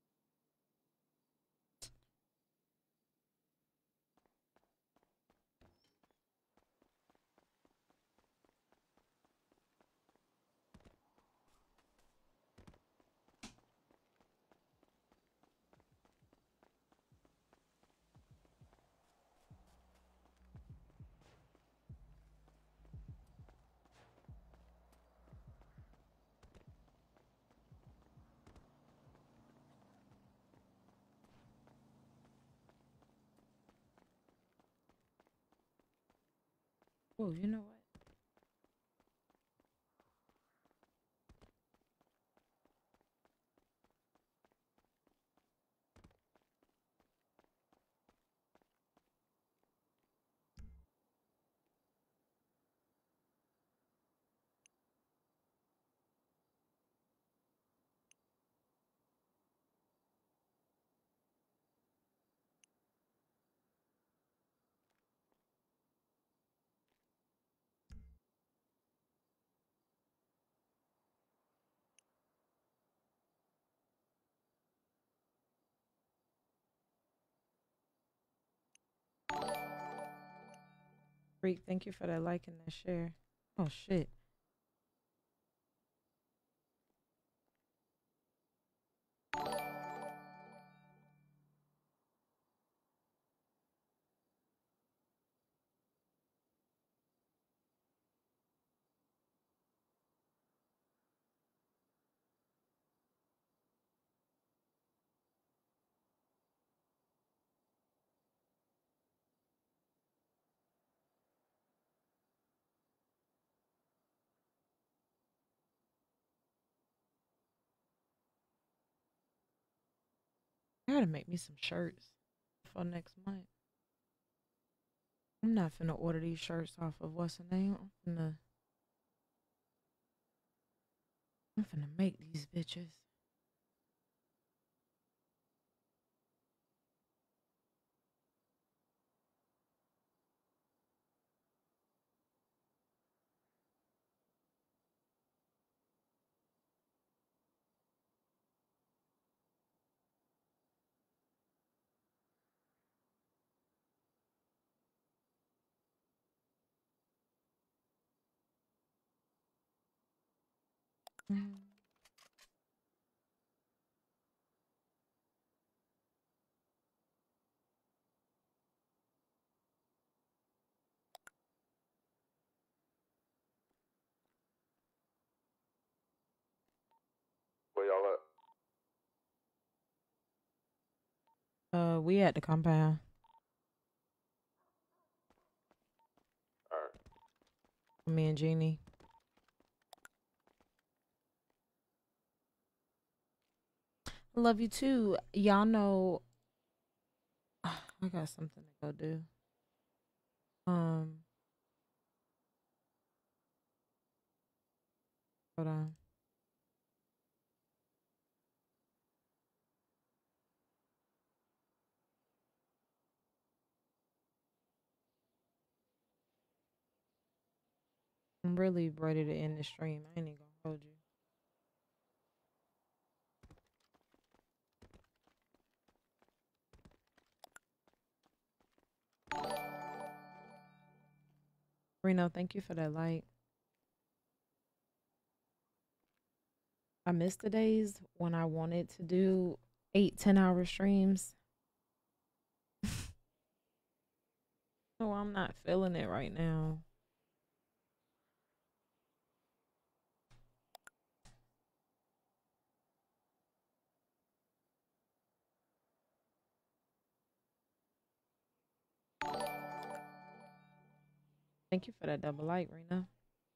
Oh, you know what? Freak, thank you for that like and that share. Oh shit. I gotta make me some shirts for next month. I'm not finna order these shirts off of what's the name. I'm finna I'm finna make these bitches. Mm. Where y'all at? Uh, we at the compound. All right. Me and Jeannie. Love you too. Y'all know I got something to go do. Um, hold on. I'm really ready to end the stream. I ain't even gonna hold you. Reno, thank you for that like. I miss the days when I wanted to do eight, ten hour streams. So I'm not feeling it right now. Thank you for that double light, Rena.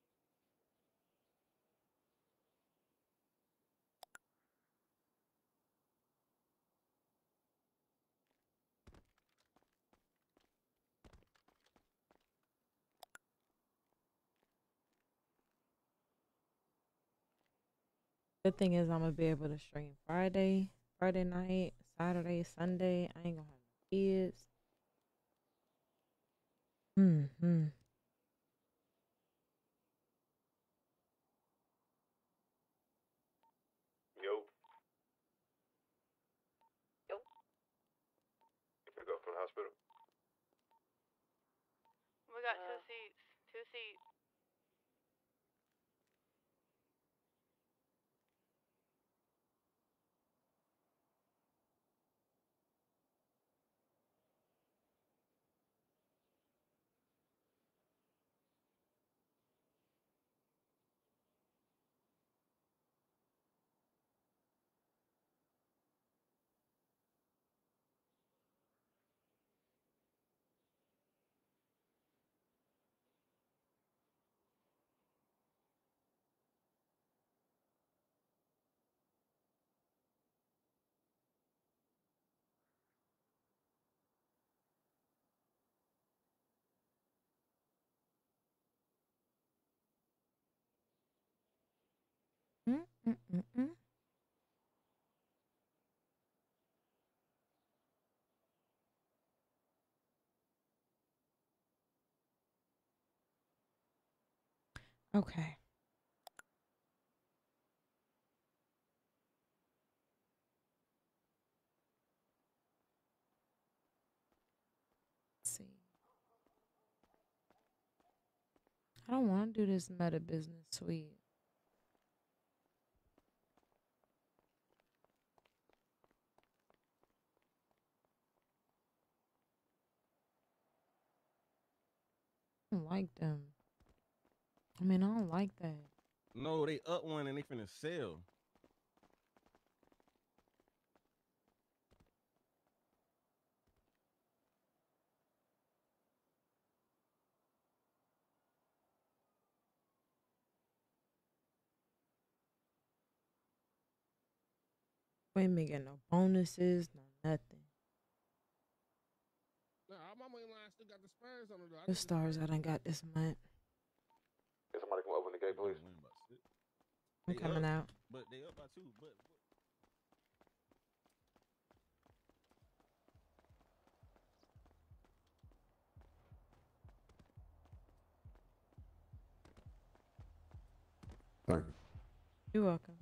Good thing is I'm gonna be able to stream Friday, Friday night, Saturday, Sunday. I ain't gonna have no kids. Hmm. hmm. Yo. Yo. You can go from the hospital. We got two seats. Two seats. Mm, mm, mm, mm. Okay. Let's see. I don't want to do this meta business suite. I don't like them. I mean, I don't like that. No, they up one and they finna sell. We ain't been getting no bonuses, no nothing. Nah, all my money line still got the Spurs on it though. I The need the stars I done got this month. Can somebody come open the gate, please? I'm They coming up, out. But they up by two. But Thank you. You're welcome.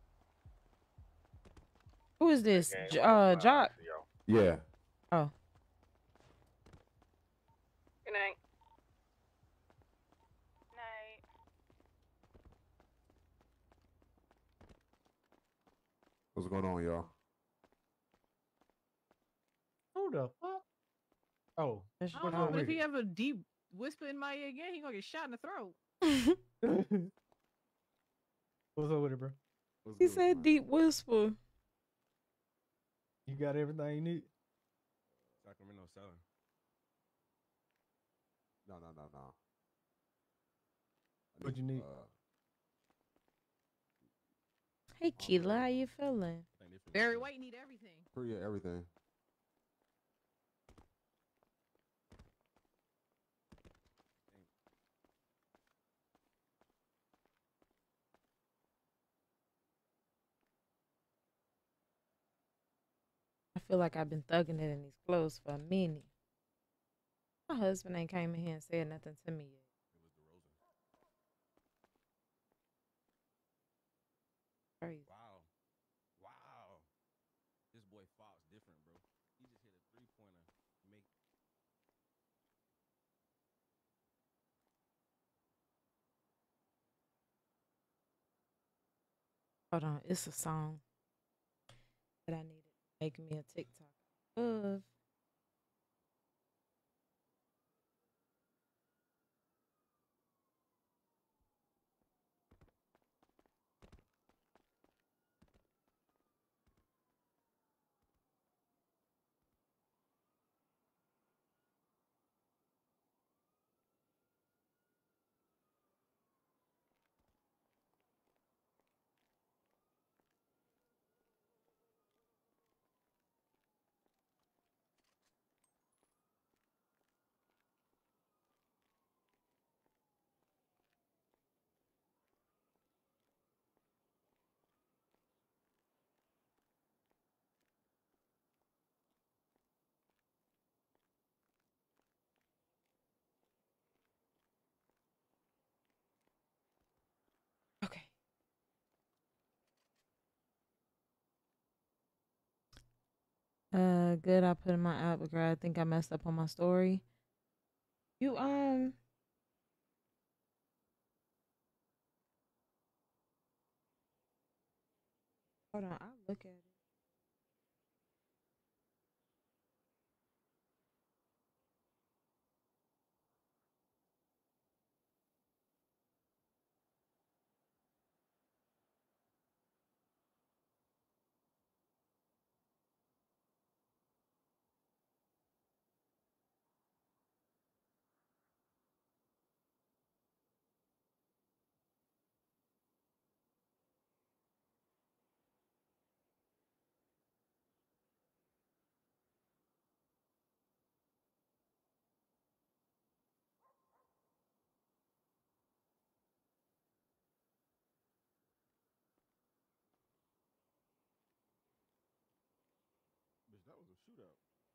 Who is this? Gang, J- one uh, of Jock. Yeah. Oh. Good night. Night. What's going on, y'all? Who the fuck? Oh, I what's don't know, wrong but if with he it? ever deep whisper in my ear again, he gonna get shot in the throat. What's up with it, bro? What's He good, said man? deep whisper. You got everything you need? Sacramento selling. No, no, no, no. I What you need? Uh, Hey, Keela, how you feeling? Barry White need everything. pretty everything. I feel like I've been thugging it in these clothes for a minute. My husband ain't came in here and said nothing to me yet. Crazy. Wow. Wow. This boy Fox different, bro. He just hit a three pointer. Make Hold on, it's a song that I needed to make me a TikTok of. Uh, good. I put in my app, but girl, I think I messed up on my story. You um, hold on. I'll look at it. Bitch, that was a shootout.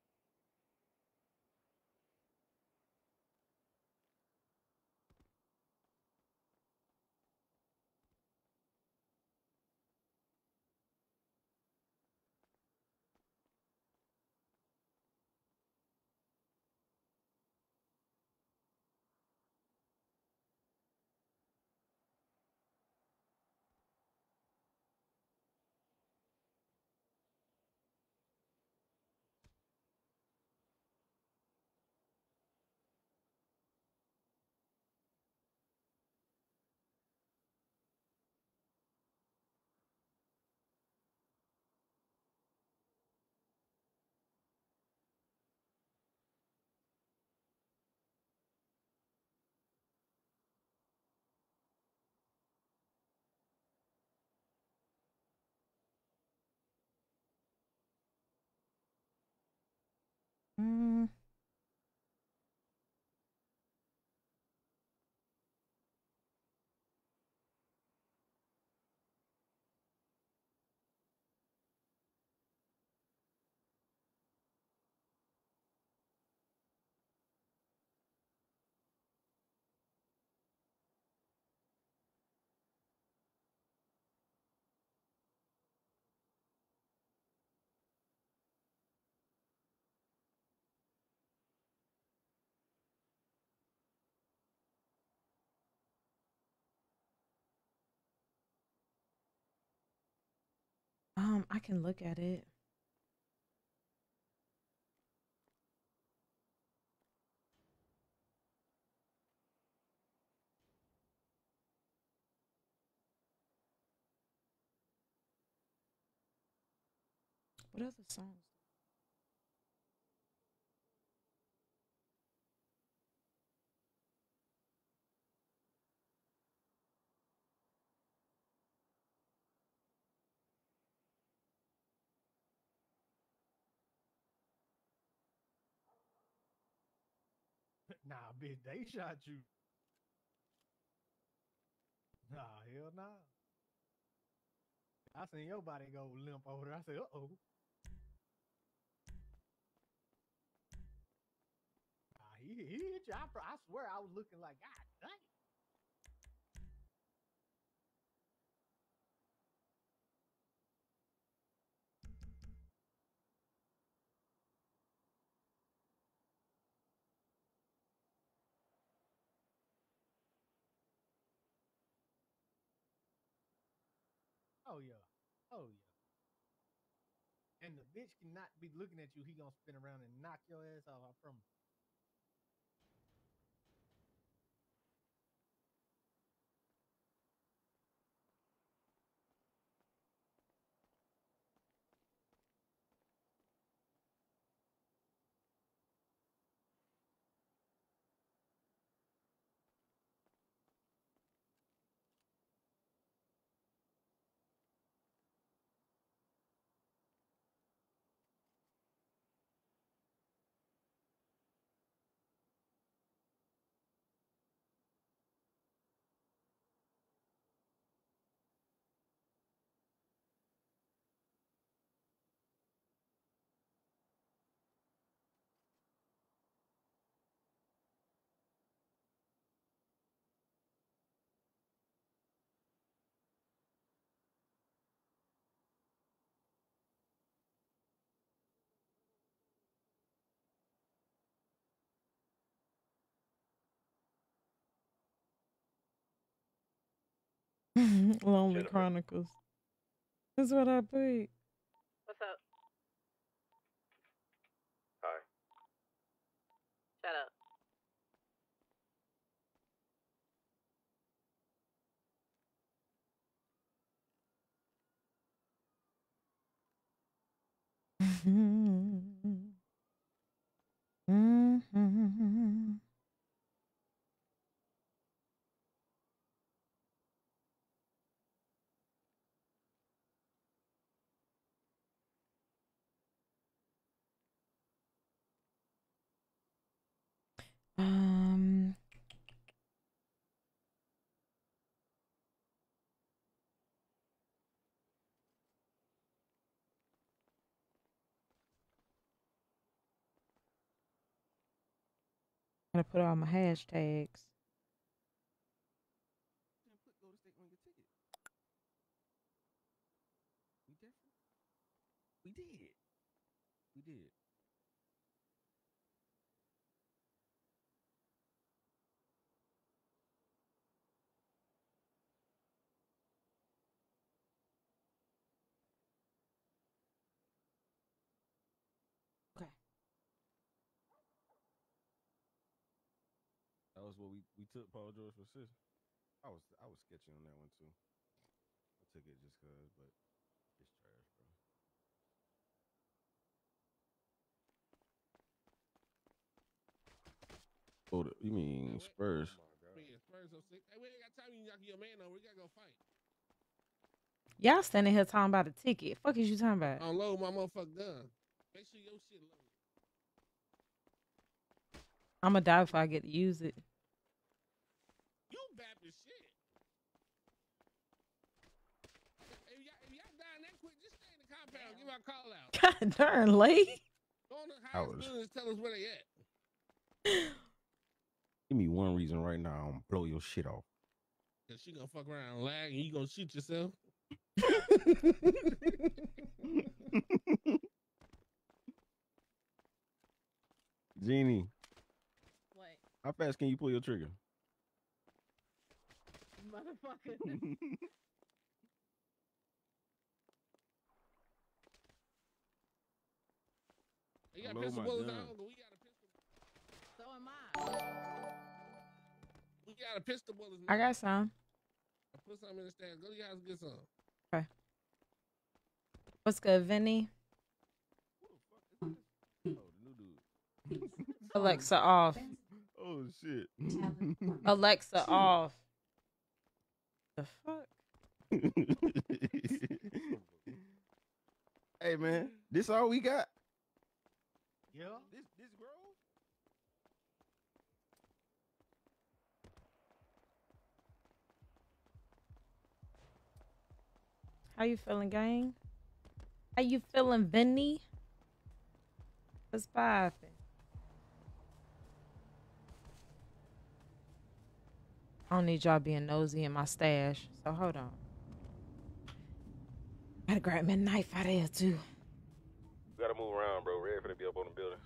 Mm. Um, I can look at it. What other songs? Nah, bitch, they shot you. Nah, hell nah. I seen your body go limp over there. I said, uh oh. Nah, he, he hit you. I, I swear I was looking like, God dang. Oh yeah. Oh yeah. And the bitch cannot be looking at you. He gonna spin around and knock your ass off. I promise. Lonely Jennifer. Chronicles. That's what I put. What's up? Hi. Shut up. Mhm. Um, gotta put all my hashtags. We did. We did. Okay. That was what we, we took Paul George for sis. I was I was sketching on that one too. I took it just cause, but it's trash, bro. Oh, the- you mean Spurs? Man, Spurs so sick. Hey, we ain't got time. You knock your man over. We gotta go fight. Y'all standing here talking about a ticket. Fuck is you talking about? Unload my motherfucking gun. Make sure your shit loaded. I'm gonna die if I get to use it. You Baptist shit. If y'all, if y'all dying that quick, just stay in the compound. Give our call out. God darn, Lee. Go on the I highest was- buildings. Tell us where they at. Give me one reason right now. I'm gonna blow your shit off. Cause she gonna fuck around and lag, and you gonna shoot yourself. Jeannie, What? how fast can you pull your trigger? Motherfucker. You got Unload pistol my bullets gun. at home, but we got a pistol. So am I. We got a pistol bullets. I man. got some. I put some in the stand. Go to your house and get some. Okay. What's good, Vinny? Oh, the new dude. Alexa off. Oh shit. Alexa off. The fuck? Hey man, this all we got? Yeah. This this Grove? How you feeling, gang? How you feeling, Vinny? What's poppin'? I don't need y'all being nosy in my stash, so hold on. Gotta grab me a knife out of here too. We gotta move around, bro. Ready for to be up on the building.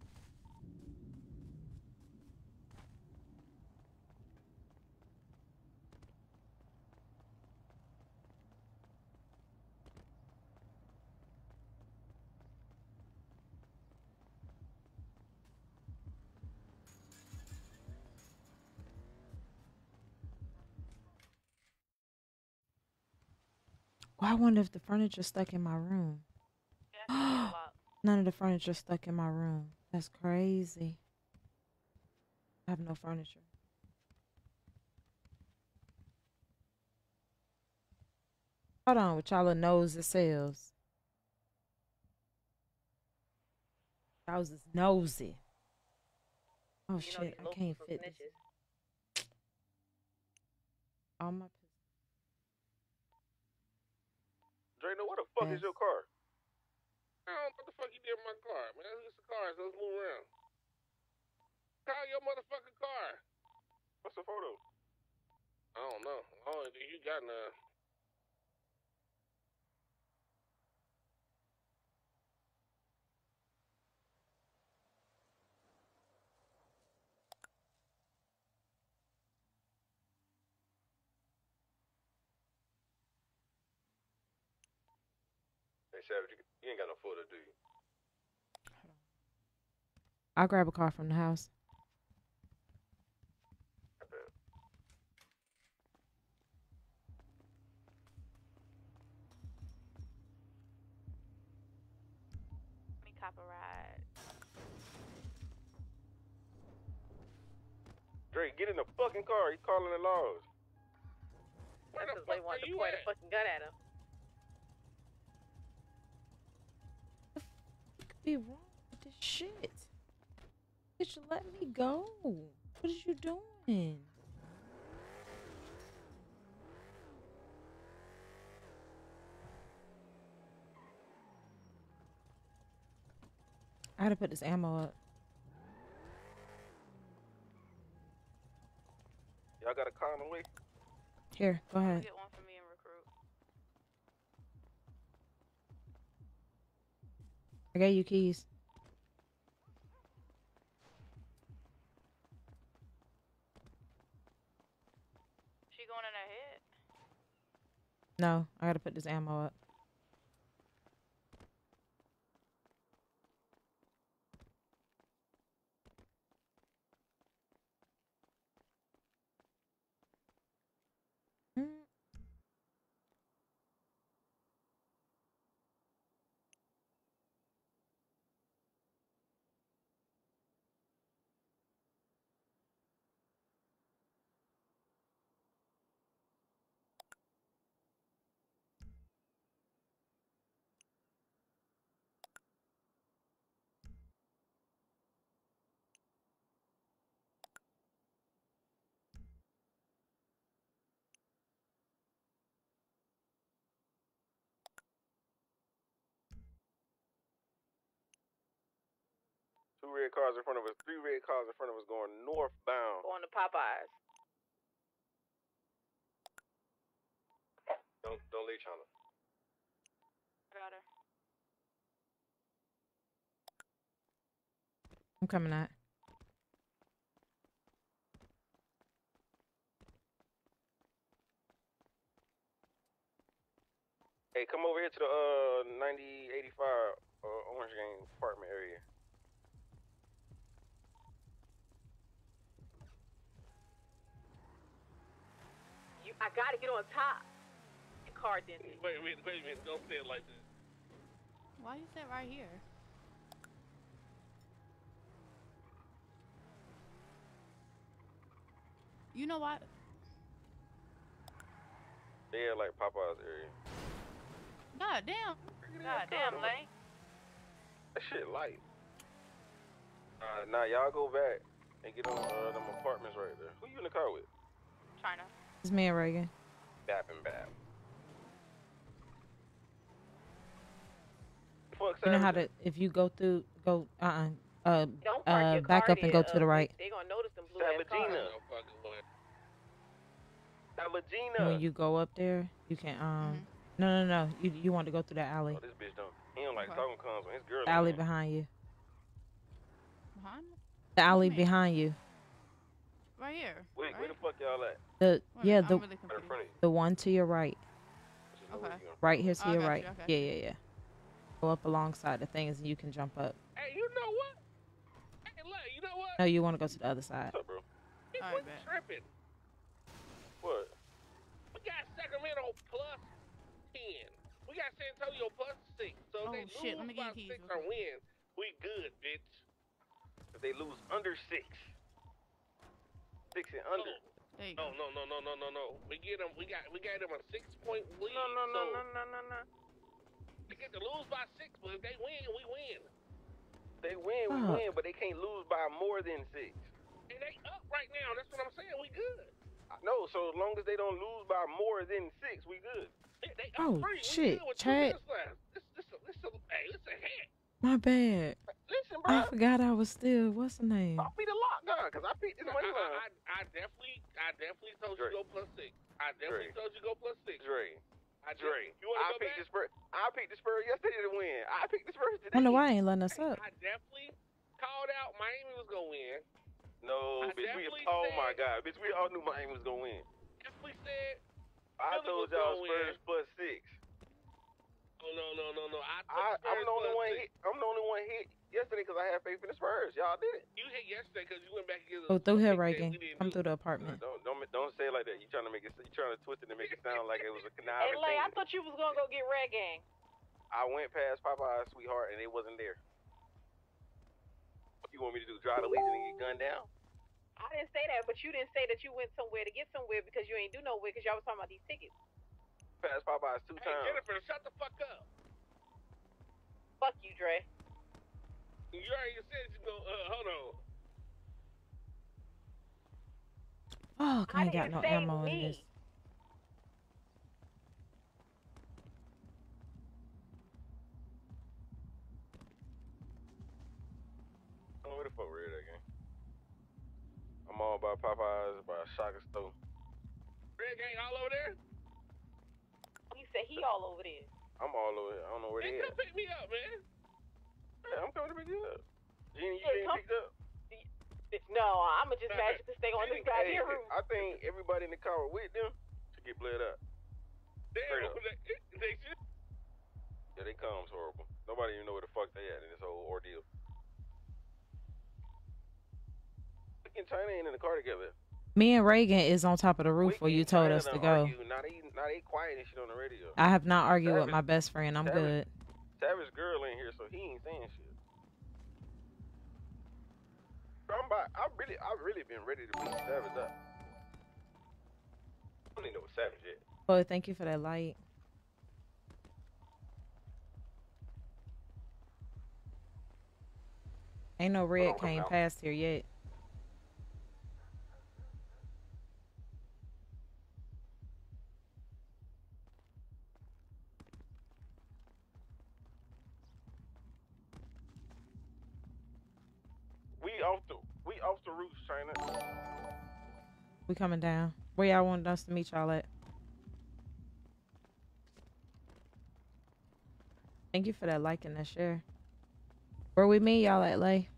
Well, I wonder if the furniture stuck in my room. None of the furniture stuck in my room. That's crazy. I have no furniture. Hold on, with y'all a nose it sells. I was just nosy. Oh You know shit, these I locals can't some fit this. snitches. All my Drano, what the fuck is Yes. your car? I don't know what the fuck you did with my car, man. It's a car, so let's move around. Call your motherfucking car. What's the photo? I don't know. I don't think you got none. Hey, Savage, you, you ain't got no footer, do you? I'll grab a car from the house. I bet. Let me cop a ride. Drake, get in the fucking car. He's calling the laws. That's because they wanted to point a fucking gun at him. What could be wrong with this shit? You should let me go. What is you doing? I gotta put this ammo up. Y'all got a car on the way? Here, go ahead. Get one for me and recruit. I gave you keys. She going in her head? No, I gotta put this ammo up. Mm. Two red cars in front of us. Three red cars in front of us going northbound. Going to Popeyes. Don't don't leave China. Got her. I'm coming out. Hey, come over here to the uh ninety eighty-five uh, Orange Gang apartment area. You, I gotta get on top. The car dented. Wait a minute, wait a minute. Don't say it like this. Why you sit right here? You know what? Yeah, like Popeye's area. God damn. God damn, Lenny. That shit light. Uh, nah, y'all go back and get on uh, them apartments right there. Who you in the car with? China. It's me and Reagan. Bap and Bap. Fuck, You know how Savage. to, if you go through, go, uh-uh, uh, Don't park uh, your back car up and there, go to uh, the right. They, they gonna notice them blue ass cars. Salagina. When you go up there, you can, um, Mm-hmm. no, no, no, you you want to go through the alley. Oh, this bitch don't. He don't like talking cons when his girl. The alley behind you. Behind me? The alley behind you. Right here. Wait, where the fuck y'all at? The, Wait a yeah, minute, the, I'm really confused. the one to your right. Okay. Right here to Oh, I your got right. you, okay. Yeah, yeah, yeah. Go up alongside the things and you can jump up. Hey, you know what? Hey, look, you know what? No, you want to go to the other side. What's up, bro? Hey, All quit right, bet. tripping. What? We got Sacramento plus ten. We got San Antonio plus six. So Oh, if they shit, let lose me get by your keys six real or win, we good, bitch. If they lose under six. Six and under. There you No, go. no, no, no, no, no, no. We get them. We got. We got them a six point lead. No, no, no, so no, no, no, no. They get to lose by six, but if they win, we win. They win, we Fuck. win, but they can't lose by more than six. And they up right now. That's what I'm saying. We good. No, so as long as they don't lose by more than six, we good. They, they Oh, up three. shit, We good with two Chad. minutes left. This, this, a, this, a, hey, this a hit. My bad. Listen, I bro. forgot I was still, what's the name? I'll be the lockdown, because I beat this I, money I, line. I, I definitely, I definitely told Dre. you go plus six. I definitely Dre. told you go plus six. Dre. I Dre. You want I to go picked back? the Spurs. I picked the Spurs yesterday to win. I picked the Spurs today. Wonder why I ain't letting us up. I definitely called out Miami was gonna win. No, I bitch. We, definitely oh my said- God, bitch. We all knew Miami was gonna win. Definitely said. I Philly told was y'all gonna Spurs win. plus six. Oh no no no, no, no. I, I, took I'm the only Spurs one first. hit. I'm the only one hit yesterday because I had faith in the Spurs. Y'all did it. You hit yesterday because you went back and Go through here, pick that Reagan. we didn't Come do. through the apartment. Don't don't don't say it like that. You trying to make it. You trying to twist it and make it sound like it was a Hey, conniving Lay, thing. I thought you was gonna go get Red Gang. I went past Popeye's, sweetheart, and it wasn't there. What you want me to do? Drive the Legion and get gunned down? I didn't say that, but you didn't say that you went somewhere to get somewhere because you ain't do nowhere because y'all was talking about these tickets. Past Popeye's two Hey, times. Jennifer, shut the fuck up. Fuck you, Dre. You already said you go. Uh, hold on. Oh, I ain't got didn't no say ammo in me. this. I don't know where the fuck we're at again. I'm all by Popeye's, by Shaka Stove. Red Gang all over there? He said he all over there. I'm all over here. I don't know where Hey, they come at. pick me up, man. Yeah, I'm coming to pick you up. Gene, you Hey, getting come- picked up? No, I'ma just magically stay on this Hey, goddamn roof. I think everybody in the car with them should get bled up. Straight Damn, up. they, they should. Yeah, they comes horrible. Nobody even know where the fuck they at in this whole ordeal. Wick and China ain't in the car together. Me and Reagan is on top of the roof Wick where you and told China us to done go. argue. Now they, now they quiet and shit on the radio. I have not argued with Savage- my best friend. I'm Savage- good. Savage girl in here, so he ain't saying shit. I'm about, I really, I really been ready to beat Savage up. I don't even know what Savage yet. Boy, thank you for that light. Ain't no red on, come came out. past here yet. We off the, we off the roof, China. We coming down. Where y'all want us to meet y'all at? Thank you for that like and that share. Where we meet y'all at, Lay?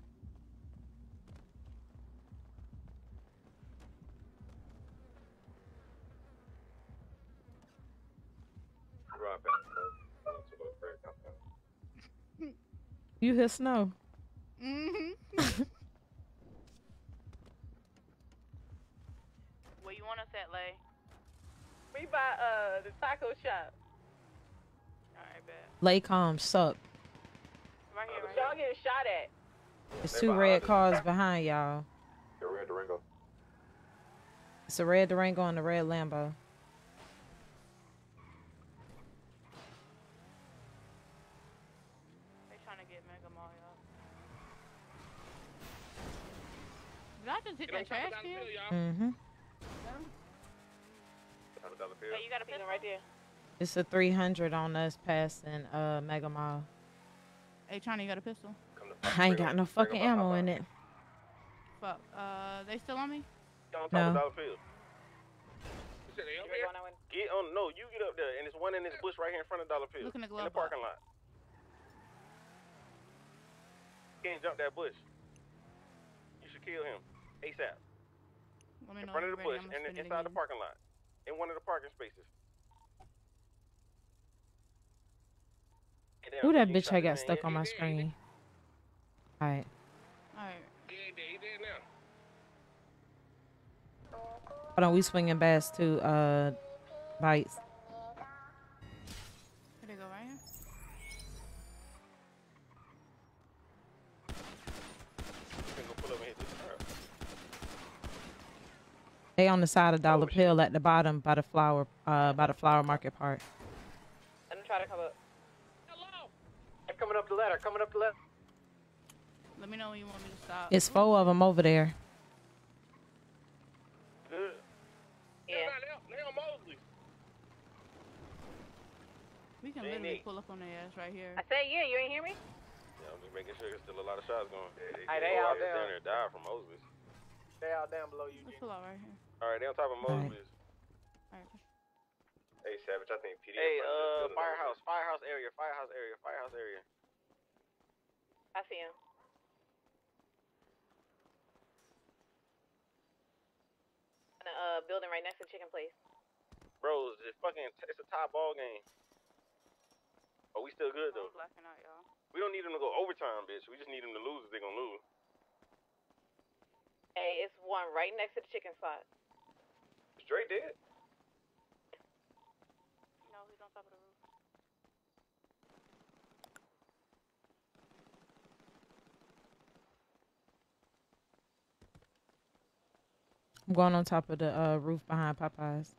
Right back. You hear snow? Mm-hmm. Where you want us at, Lay? We by uh the taco shop. Alright, bet. Laycom suck. Right here, right Y'all getting shot at. It's two red cars behind y'all. The red Durango. It's a red Durango and a red Lambo. They trying to get Mega Mall up. Did I just hit that trash can? Mm-hmm. Hey, you got a pistol right there. It's a three hundred on us passing uh Mega Mall. Hey, China, you got a pistol? I ain't got no fucking ammo in it. Fuck. Uh, they still on me? On top No. of Dollar Field. Get on, no, you get up there, and there's one in this bush right here in front of Dollar Field. Look in the in glove the parking lot. Can't jump that bush. You should kill him ASAP. Let me In know front when of the you're bush, ready. I'm gonna and spin it inside the again. parking lot, in one of the parking spaces. Who that bitch I got stuck on my screen? Alright. Alright. He ain't dead. He dead now. Hold on, we swinging bass to uh bites. Here they go, right here. They on the side of Dollar Pill at the bottom by the flower uh by the flower market part. Let them try to come up. Hello. They're coming up the ladder. Coming up the ladder. Let me know when you want me to stop. It's four of them over there. Good. Yeah. They on Mosley. We can They literally need- pull up on their ass right here. I said yeah. You ain't hear me? Yeah, I'm just making sure there's still a lot of shots going. Yeah, Hey, they out there. down there died from Moses. They out down below you. Let's pull out right here. All right, they on top of Moses. Alright. Hey, Savage, I think P D. Hey, uh, firehouse, firehouse area, firehouse area, firehouse area. I see him. In the uh, building right next to Chicken Place. Bro, it's fucking, it's a top ball game. Oh, we still good though. I'm blacking out, y'all. We don't need them to go overtime, bitch. We just need them to lose if they gonna lose. Hey, it's one right next to the chicken spot. Straight dead. No, he's on top of the roof. I'm going on top of the uh, roof behind Popeyes.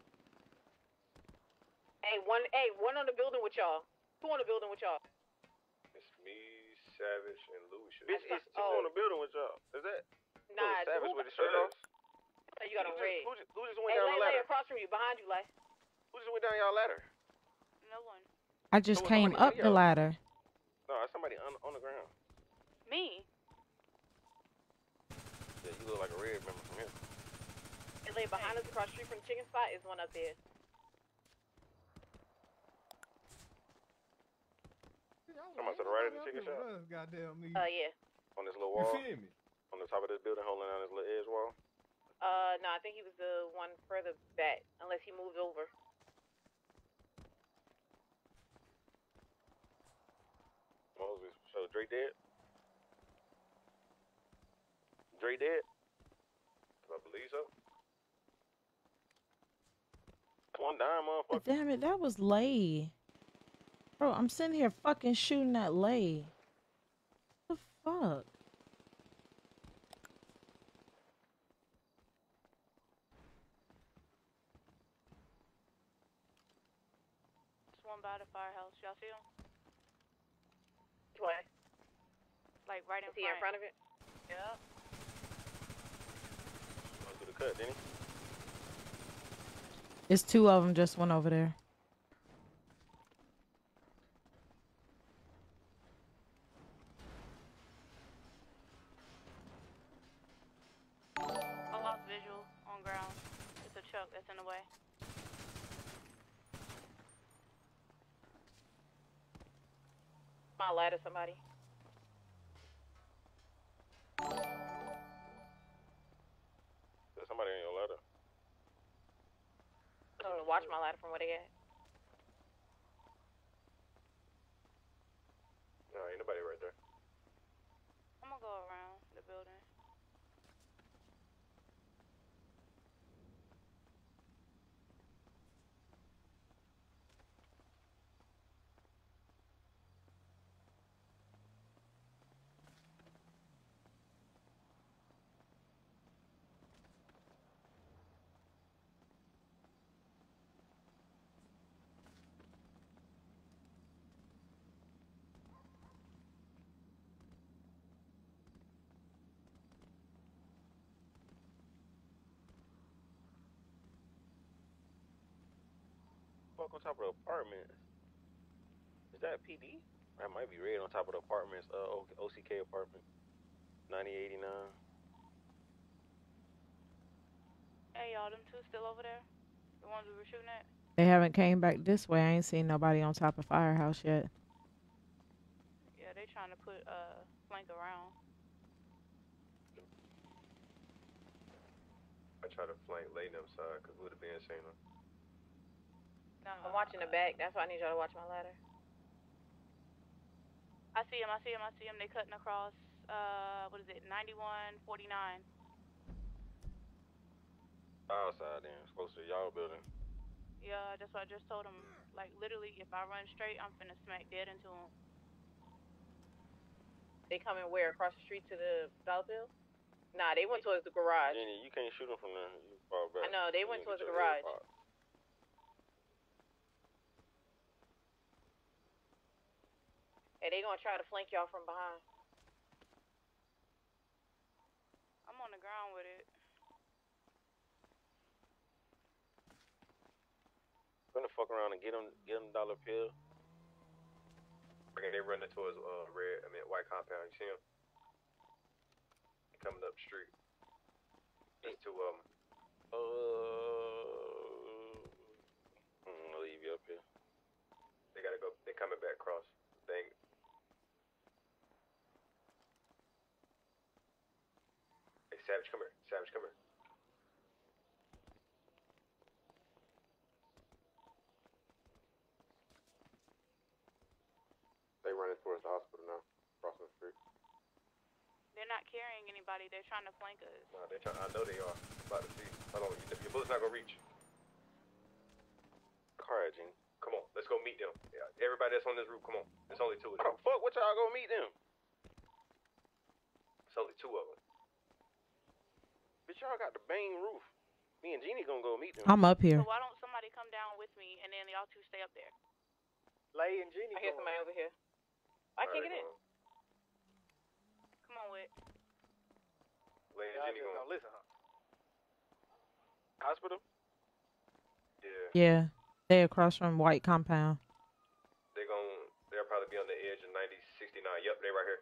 Hey, one. Hey, one on the building with y'all. Two on the building with y'all. It's me, Savage, and Louis. Bitch, it's two oh. on the building with y'all. Is that? Nah, oh, Savage who, with his shirt off? You got who a just, red. Who just, who just went Hey, down lay, the lay ladder? across from you, behind you, lay. Who just went down y'all ladder? No one. I just So was came somebody up on the y'all? ladder. No, it's somebody on, on the ground. Me? Yeah, you look like a red member from here. And lay behind us across the street from the chicken spot is one up there. Come on, to the right of the chicken shop. Goddamn me. Uh, yeah. On this little You wall. feel me? On the top of this building, holding down this little edge wall. Uh, no, I think he was the one further back, unless he moved over. Moses. So Dre dead? Dre dead? I believe so. One dime, motherfucker. Damn it, that was Lay. Bro, I'm sitting here fucking shooting at Lay. What the fuck? Just one by the firehouse. Y'all see him? What? Like right in Is he front. in front of it? Yep. Going through the cut, didn't he? It's two of them, just one over there. I lost visual on ground. It's a truck that's in the way. My ladder, somebody. There's somebody on your ladder. I'm gonna watch my ladder from where they at. No, ain't nobody right there. I'm gonna go around the building. Fuck on top of the apartment. Is that P D? That might be red on top of the apartments. Uh, O- OCK apartment. ninety eighty-nine. Hey, y'all, them two still over there? The ones we were shooting at? They haven't came back this way. I ain't seen nobody on top of Firehouse yet. Yeah, they trying to put uh flank around. I try to flank lay them side because would have been seen them. I'm watching the back. That's why I need y'all to watch my ladder. I see him, I see him, I see him. They cutting across, uh, what is it, ninety-one forty-nine. Outside then, it's close to y'all building. Yeah, that's what I just told him. Like, literally, if I run straight, I'm finna smack dead into him. They coming where? Across the street to the dollar bill? Nah, they went towards the garage. Jenny, you can't shoot them from there. You fall back. I know, they You went can towards get the your head garage. popped. Hey, they gonna try to flank y'all from behind. I'm on the ground with it. Gonna fuck around and get them, get them dollar pill. Okay, they running towards uh red. I mean white compound. You see them? They coming up the street. There's two of them. Uh, mm, I'll leave you up here. They gotta go. They coming back across. Thing. Hey, Savage, come here. Savage, come here. running towards the hospital now, crossing the street. They're not carrying anybody. They're trying to flank us. Nah, they try, I know they are. About to see. Hold on, your bullet's not gonna reach. Car, Gene. Come on, let's go meet them. Yeah, everybody that's on this roof, come on. There's only two of How them. the fuck? What y'all gonna meet them? It's only two of them. Bitch, y'all got the bang roof. Me and Jeannie gonna go meet them. I'm up here. So why don't somebody come down with me and then y'all two stay up there? Lay and Jeannie. I hear somebody over here. I can't get in. Come on, Whit. Lay and Jeannie going. Listen, huh? Hospital? Yeah. Yeah, they across from White Compound. They're gonna, they'll probably be on the edge of ninety sixty-nine. Yep, they right here.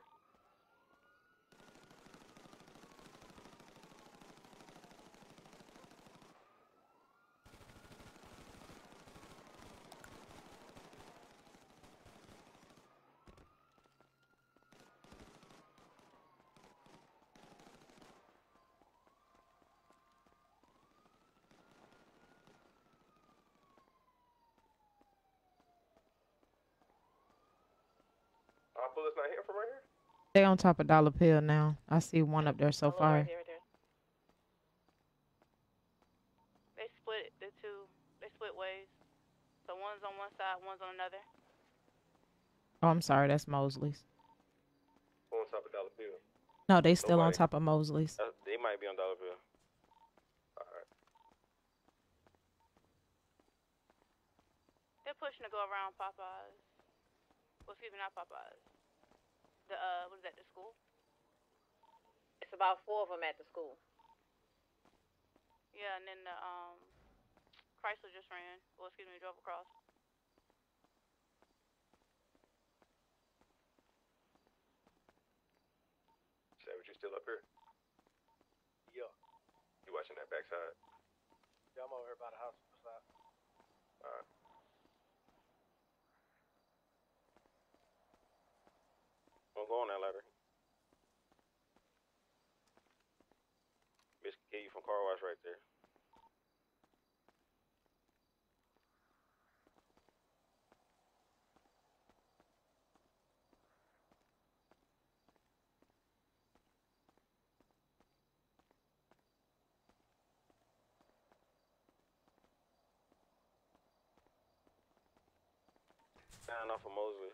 Our bullet's not hitting from right here? They on top of Dollar Pill now. I see one up there so far. Right there, right there. They split the two. They split ways. So one's on one side, one's on another. Oh, I'm sorry, that's Mosley's. On top of Dollar Bill. No, they still on Nobody. top of Mosley's. Uh, they might be on Dollar Bill. Alright. They're pushing to go around Popeyes. Well, excuse me, not Popeyes. The, uh, what is that, the school? It's about four of them at the school. Yeah, and then the, um, Chrysler just ran. Well, excuse me, drove across. Savage, you still up here? Yeah. You watching that backside? Yeah, I'm over here by the hospital side. Alright. Don't go on that ladder. Bitch can kill you from car wash right there. Down off of Mosley.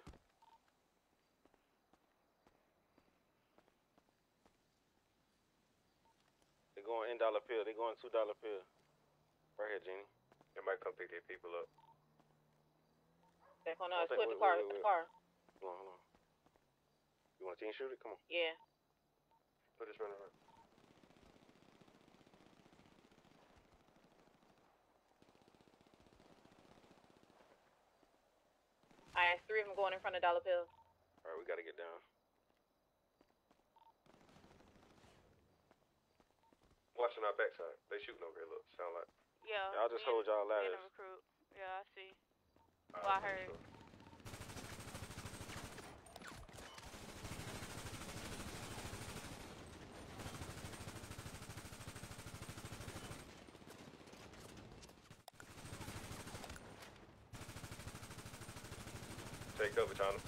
They going in Dollar Pill. They going two Dollar Pill. Right here, Jeannie. They might come pick their people up. They're gonna One split second, the wait, car. wait, wait, The wait. car. Hold on, hold on. You want team shoot it? Come on. Yeah. Put this running around. Alright, three of them going in front of Dollar Pill. Alright, we gotta get down. Watching our backside. They shooting over here, look. Sound like. Yeah. Y'all just me hold and- y'all me and ladders. the recruit. Yeah, I see. Alright, Well, I make heard. sure. Take cover, China.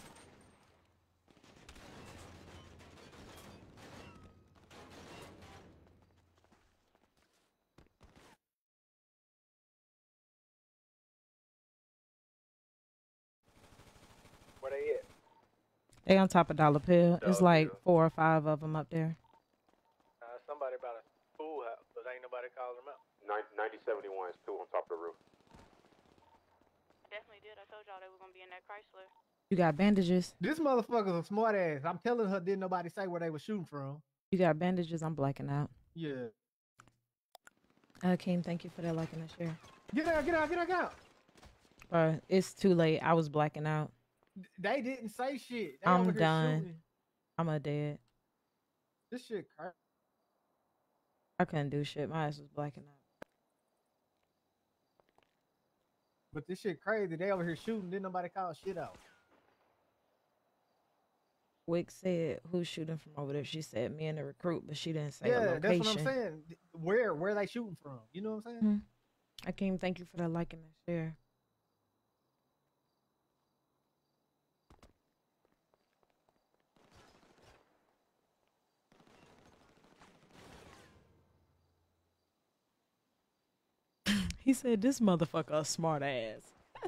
Where they at? They on top of Dollar Pill. It's Dollar like Pill. four or five of them up there. Uh, somebody about a schoolhouse, but ain't nobody calling them out. ninety seventy-one is two on top of the roof. Definitely did. I told y'all they were gonna be in that Chrysler. You got bandages. This motherfucker's a smart ass. I'm telling her, didn't nobody say where they were shooting from? You got bandages. I'm blacking out. Yeah. Uh, Keem, thank you for that like and that share. Get out, get out, get out, get out. Uh, it's too late. I was blacking out. They didn't say shit. They I'm over here done. shooting. I'm a dead. This shit crazy. I couldn't do shit. My ass was blacking out. But this shit crazy. They over here shooting. Didn't nobody call shit out. Wick said, "Who's shooting from over there?" She said, "Me and the recruit," but she didn't say Yeah, a location. that's what I'm saying. Where where they shooting from? You know what I'm saying? Mhm. Akeem, thank you for that like and that share. He said, "This motherfucker a smart ass."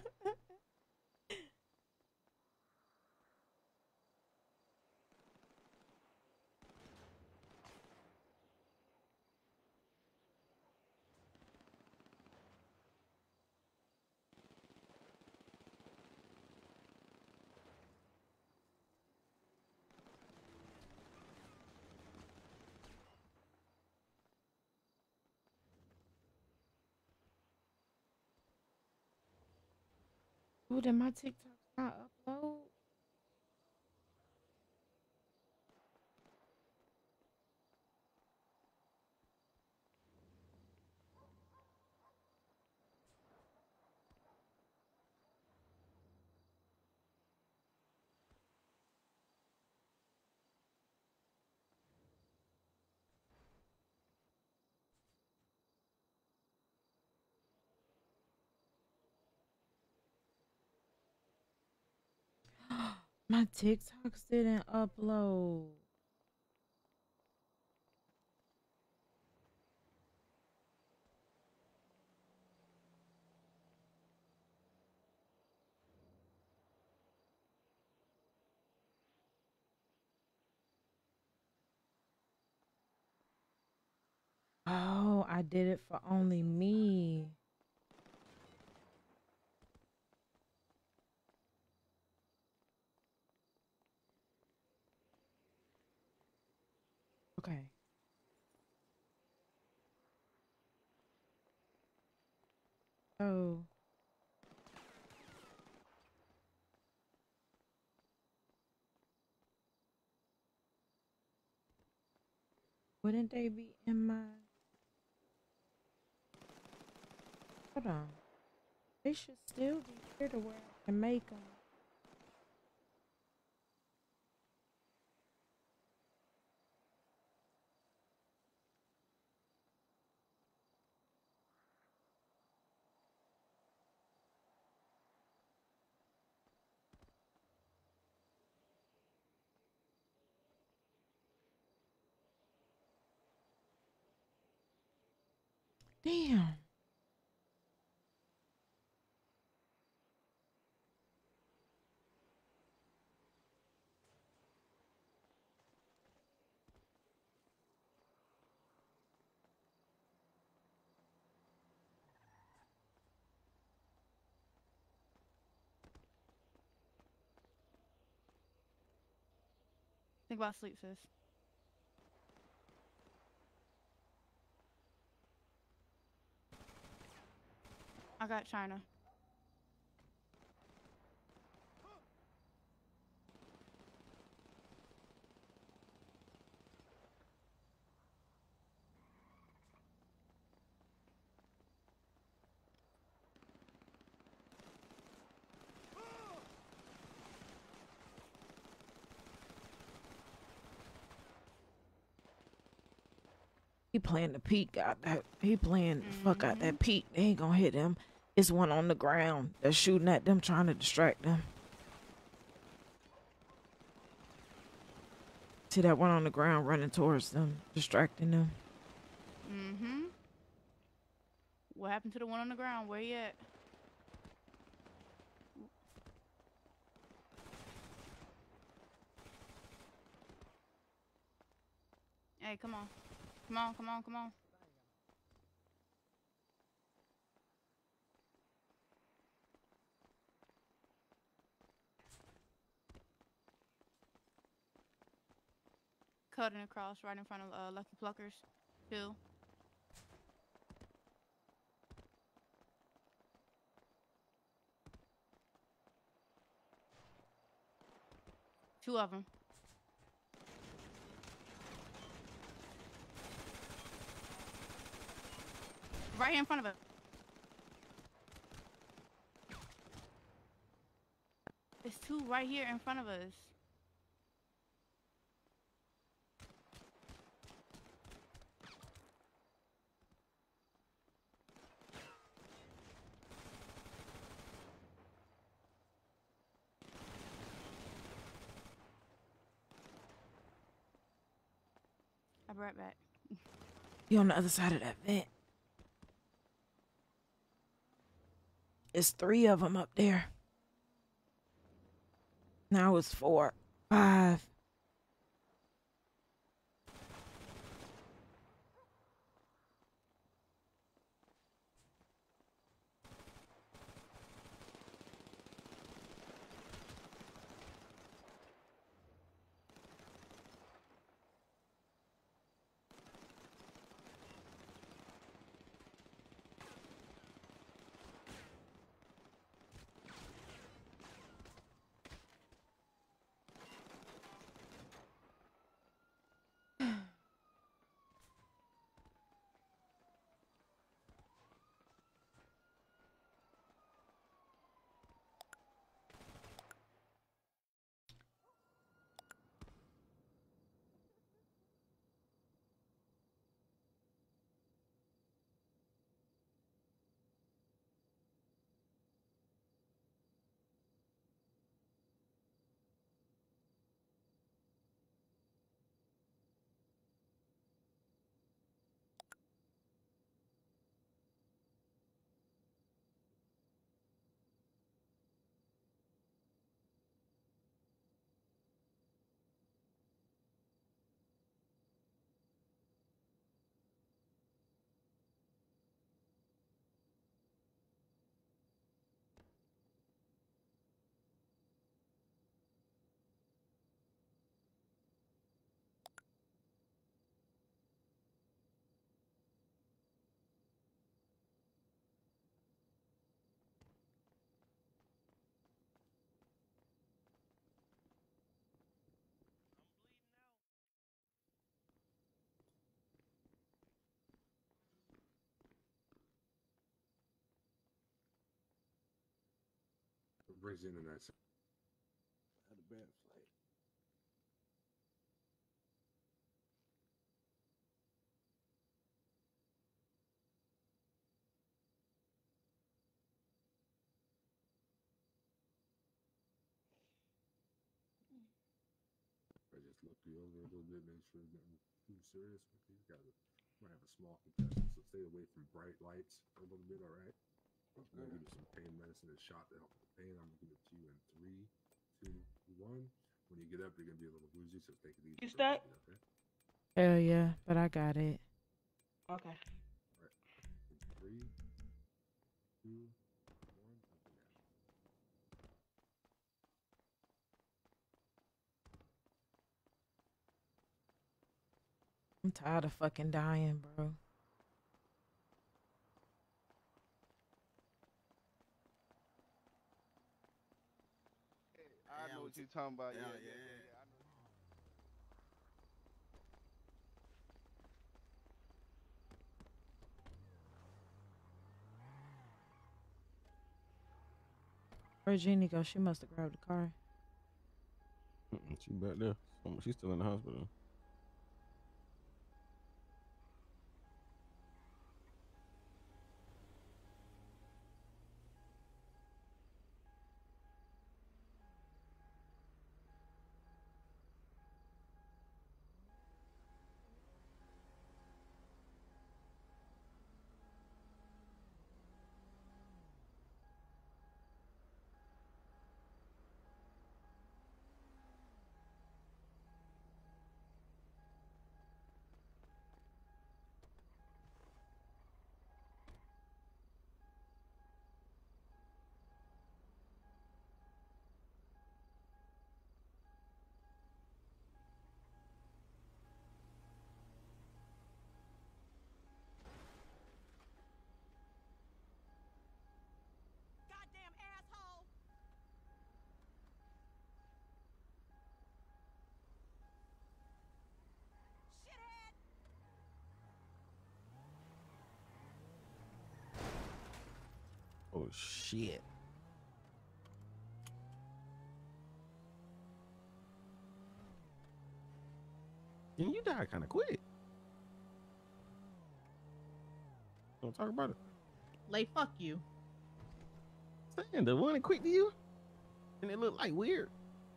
Oh, did my TikTok not upload? My TikToks didn't upload. Oh, I did it for only me. Okay. Oh. Wouldn't they be in my... Hold on. They should still be here to where I can make them. Damn. Think about sleep, sis. I got China. He playing the peak out that. He playing the fuck out that peak. They ain't gonna hit him. It's one on the ground that's shooting at them, trying to distract them. See that one on the ground running towards them, distracting them. Mm-hmm. What happened to the one on the ground? Where you at? Hey, come on. Come on, come on, come on. Cutting across right in front of uh, Lucky Pluckers. Two. Two of them. Right here in front of us. There's two right here in front of us. I'll be right back. He on the other side of that vent. It's three of them up there. Now it's four, five. What brings you in tonight, sir? Had a bad flight. I just looked you over a little bit, make sure there's nothing too serious with you. You gotta might have a small concussion, so stay away from bright lights for a little bit, all right? I'm gonna give you some pain medicine and shot to help with the pain. I'm gonna give it to you in three, two, one. When you get up, you're gonna be a little woozy, so take it easy. You for a stuck? minute, okay? Hell yeah, but I got it. Okay. All right. In three, two, one. Up and down. I'm tired of fucking dying, bro. I know what you're talking about. Yeah, yeah, yeah. yeah, yeah. I know. Where'd Jeannie go? She must have grabbed the car. Mm-mm, she back there. Um, She's still in the hospital. Goddamn asshole! Shithead! Oh shit. And you died kind of quick. Don't talk about it. Like, fuck you. Saying the one that quick to you, and it looked like weird.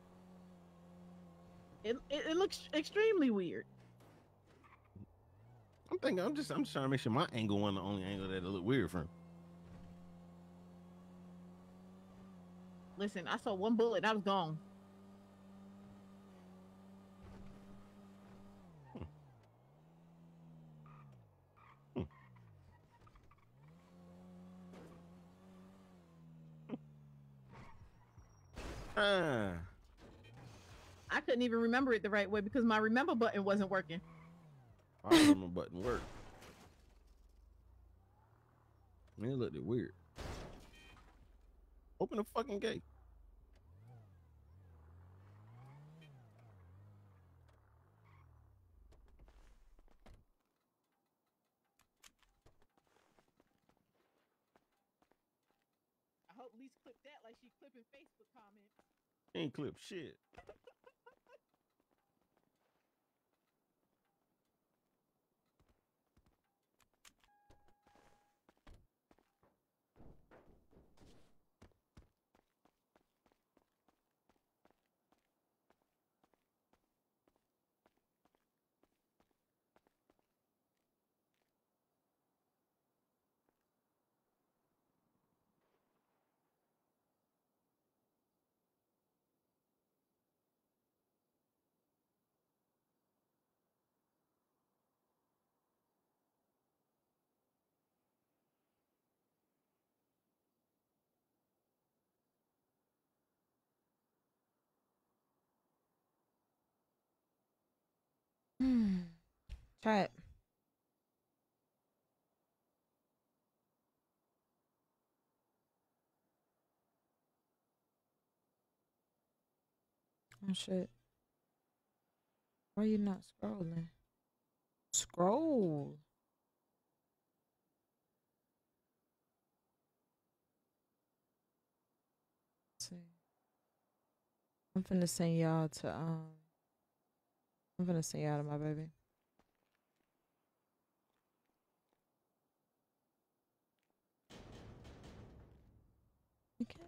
It, it, it looks extremely weird. I'm thinking. I'm just. I'm just trying to make sure my angle wasn't the only angle that it looked weird from. Listen, I saw one bullet and I was gone. Ah. I couldn't even remember it the right way because my remember button wasn't working. I remember button worked. Man, it looked weird. Open the fucking gate. I hope Lise clipped that like she clipping Facebook comments. Ain't clip shit. Hmm. Chat. Oh shit. Why you not scrolling? Scroll. Let's see. I'm finna send y'all to um I'm finna send y'all to my baby. Okay.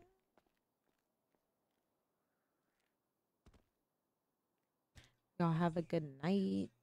Y'all have a good night.